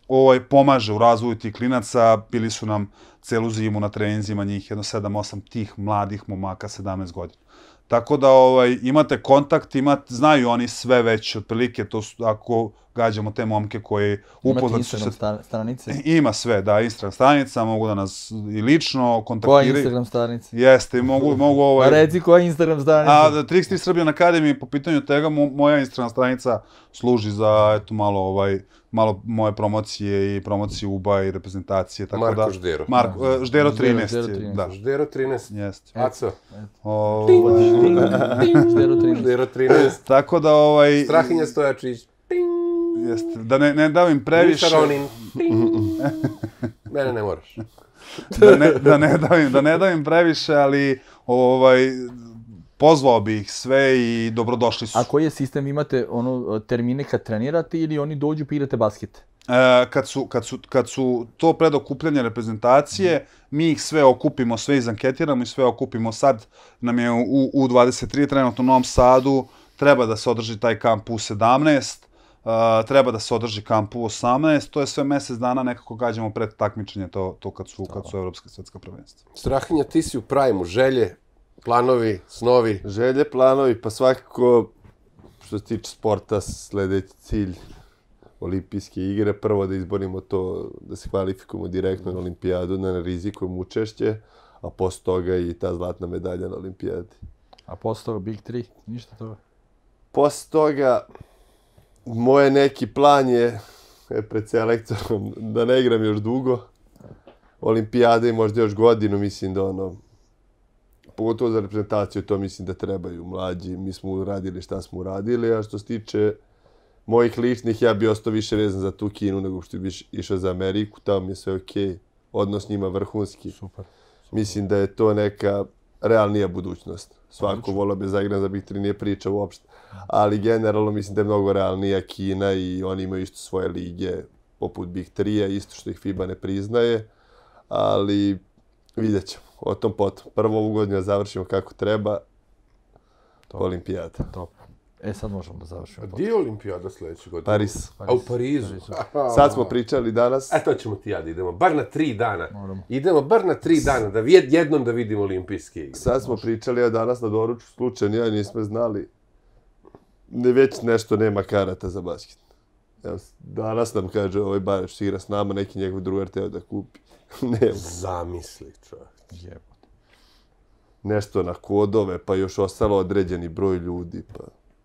ovaj, pomaže u razvoju tih klinaca. Bili su nam celu zimu na treninzima, njih jedno sedam osam tih mladih momaka, sedamnaest godina. Tako da ovaj, imate kontakt, imate, znaju oni sve već otprilike, to su, ako gađamo te momke koji upoznati su se... Imate Instagram stranice? Ima sve, da, Instagram stranica, mogu da nas i lično kontaktiraju. Koja je Instagram stranica? Jeste, mogu, mogu ovaj... Pa reci koja je Instagram stranica? A da, Trickster Serbian Academy, po pitanju tega, mo, moja Instagram stranica služi za, eto, malo, ovaj, malo moje promocije i promocije U B A i reprezentacije, tako Marko da... Ždero. Marko, uh, Ždero trinaest, Ždero trinaest. da. Ždero trinaest. Jeste. Aco. Ovaj, Ždero trinaest. Ždero trinaest. tako da, ovaj... Strahinja Stojačić. Jeste, da ne, ne davim previše... Miša Ronin. Mene ne moraš. da, ne, da, ne davim, da ne davim previše, ali ovaj, pozvao bih ih sve i dobrodošli su. A koji je sistem? Imate ono termine kad trenirate ili oni dođu pa igrate basket? E, kad, su, kad, su, kad su to pred okupljanje reprezentacije, mi ih sve okupimo, sve izanketiramo i sve okupimo. Sad nam je u U dvadeset tri trenutno u Novom Sadu, treba da se održi taj kamp U sedamnaest, uh, treba da se održi kamp U osamnaest, to je sve mesec dana nekako gađamo pred takmičenje, to, to kad su, kad su evropska svetska prvenstva. Strahinja, ti si u prajmu, želje, planovi, snovi. Želje, planovi, pa svakako što se tiče sporta, sledeći cilj olimpijske igre, prvo da izborimo to, da se kvalifikujemo direktno na olimpijadu, da ne rizikujemo učešće, a posle toga i ta zlatna medalja na olimpijadi. A posle toga Big tri, ništa toga? Posle toga, moje neki plan je e, pred selektorom da ne igram još dugo. Olimpijade i možda još godinu, mislim da ono, pogotovo za reprezentaciju, to mislim da trebaju mlađi. Mi smo uradili šta smo uradili, a što se tiče mojih ličnih, ja bi ostao više vezan za tu Kinu nego što bi išao za Ameriku, tamo mi je sve okej, okay. Odnos s njima vrhunski. Super. Mislim da je to neka realnija budućnost. Svako volio bi zaigram za Big tri, nije priča uopšte. Ali generalno mislim da je mnogo realnija Kina i oni imaju isto svoje lige poput Big tri-a, isto što ih FIBA ne priznaje. Ali vidjet ćemo, o tom potom. Prvo ovu godinu završimo kako treba, Top. Olimpijada. Top. E, sad možemo da završimo. A gdje je olimpijada sljedeće godine? Pariz. A u Parizu. Sad smo pričali danas. E, to ćemo ti ja da idemo. Bar na tri dana. Moramo. Idemo bar na tri dana, da jed, jednom da vidimo olimpijske igre. Sad smo pričali, a danas na doručku slučajno, ja nismo znali. Ne, već nešto nema karata za basket. Evo, danas nam kaže ovaj Bareš što igra s nama, neki njegov drugar teo da kupi. Nema. Zamisli, čovjek. Jebote. Nešto na kodove, pa još ostalo određeni broj ljudi, pa...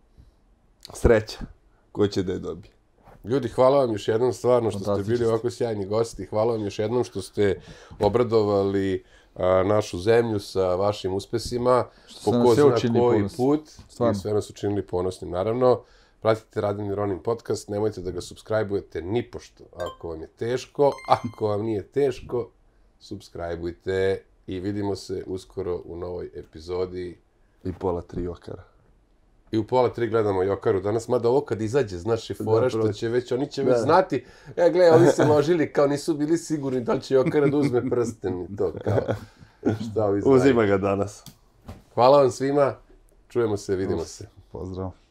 Sreća. Ko će da je dobije? Ljudi, hvala vam još jednom stvarno što ste bili ovako sjajni gosti. Hvala vam još jednom što ste obradovali a, našu zemlju sa vašim uspesima. Što Po ste ko nas sve zna učinili koji ponosnim. put. Stvarno. I sve nas učinili ponosnim, naravno. Pratite Radim i Ronin podcast, nemojte da ga subscribe-ujete nipošto. Ako vam je teško, ako vam nije teško, subscribe-ujte i vidimo se uskoro u novoj epizodi. I pola tri okara. I u pola tri gledamo Jokaru danas, mada ovo kad izađe, znaš je fora što će već, oni će već znati, e, gle, oni se ložili, kao nisu bili sigurni da li će Jokara da uzme prsten i to, kao, šta ovi znaju. Uzima ga danas. Hvala vam svima, čujemo se, vidimo se. Pozdrav.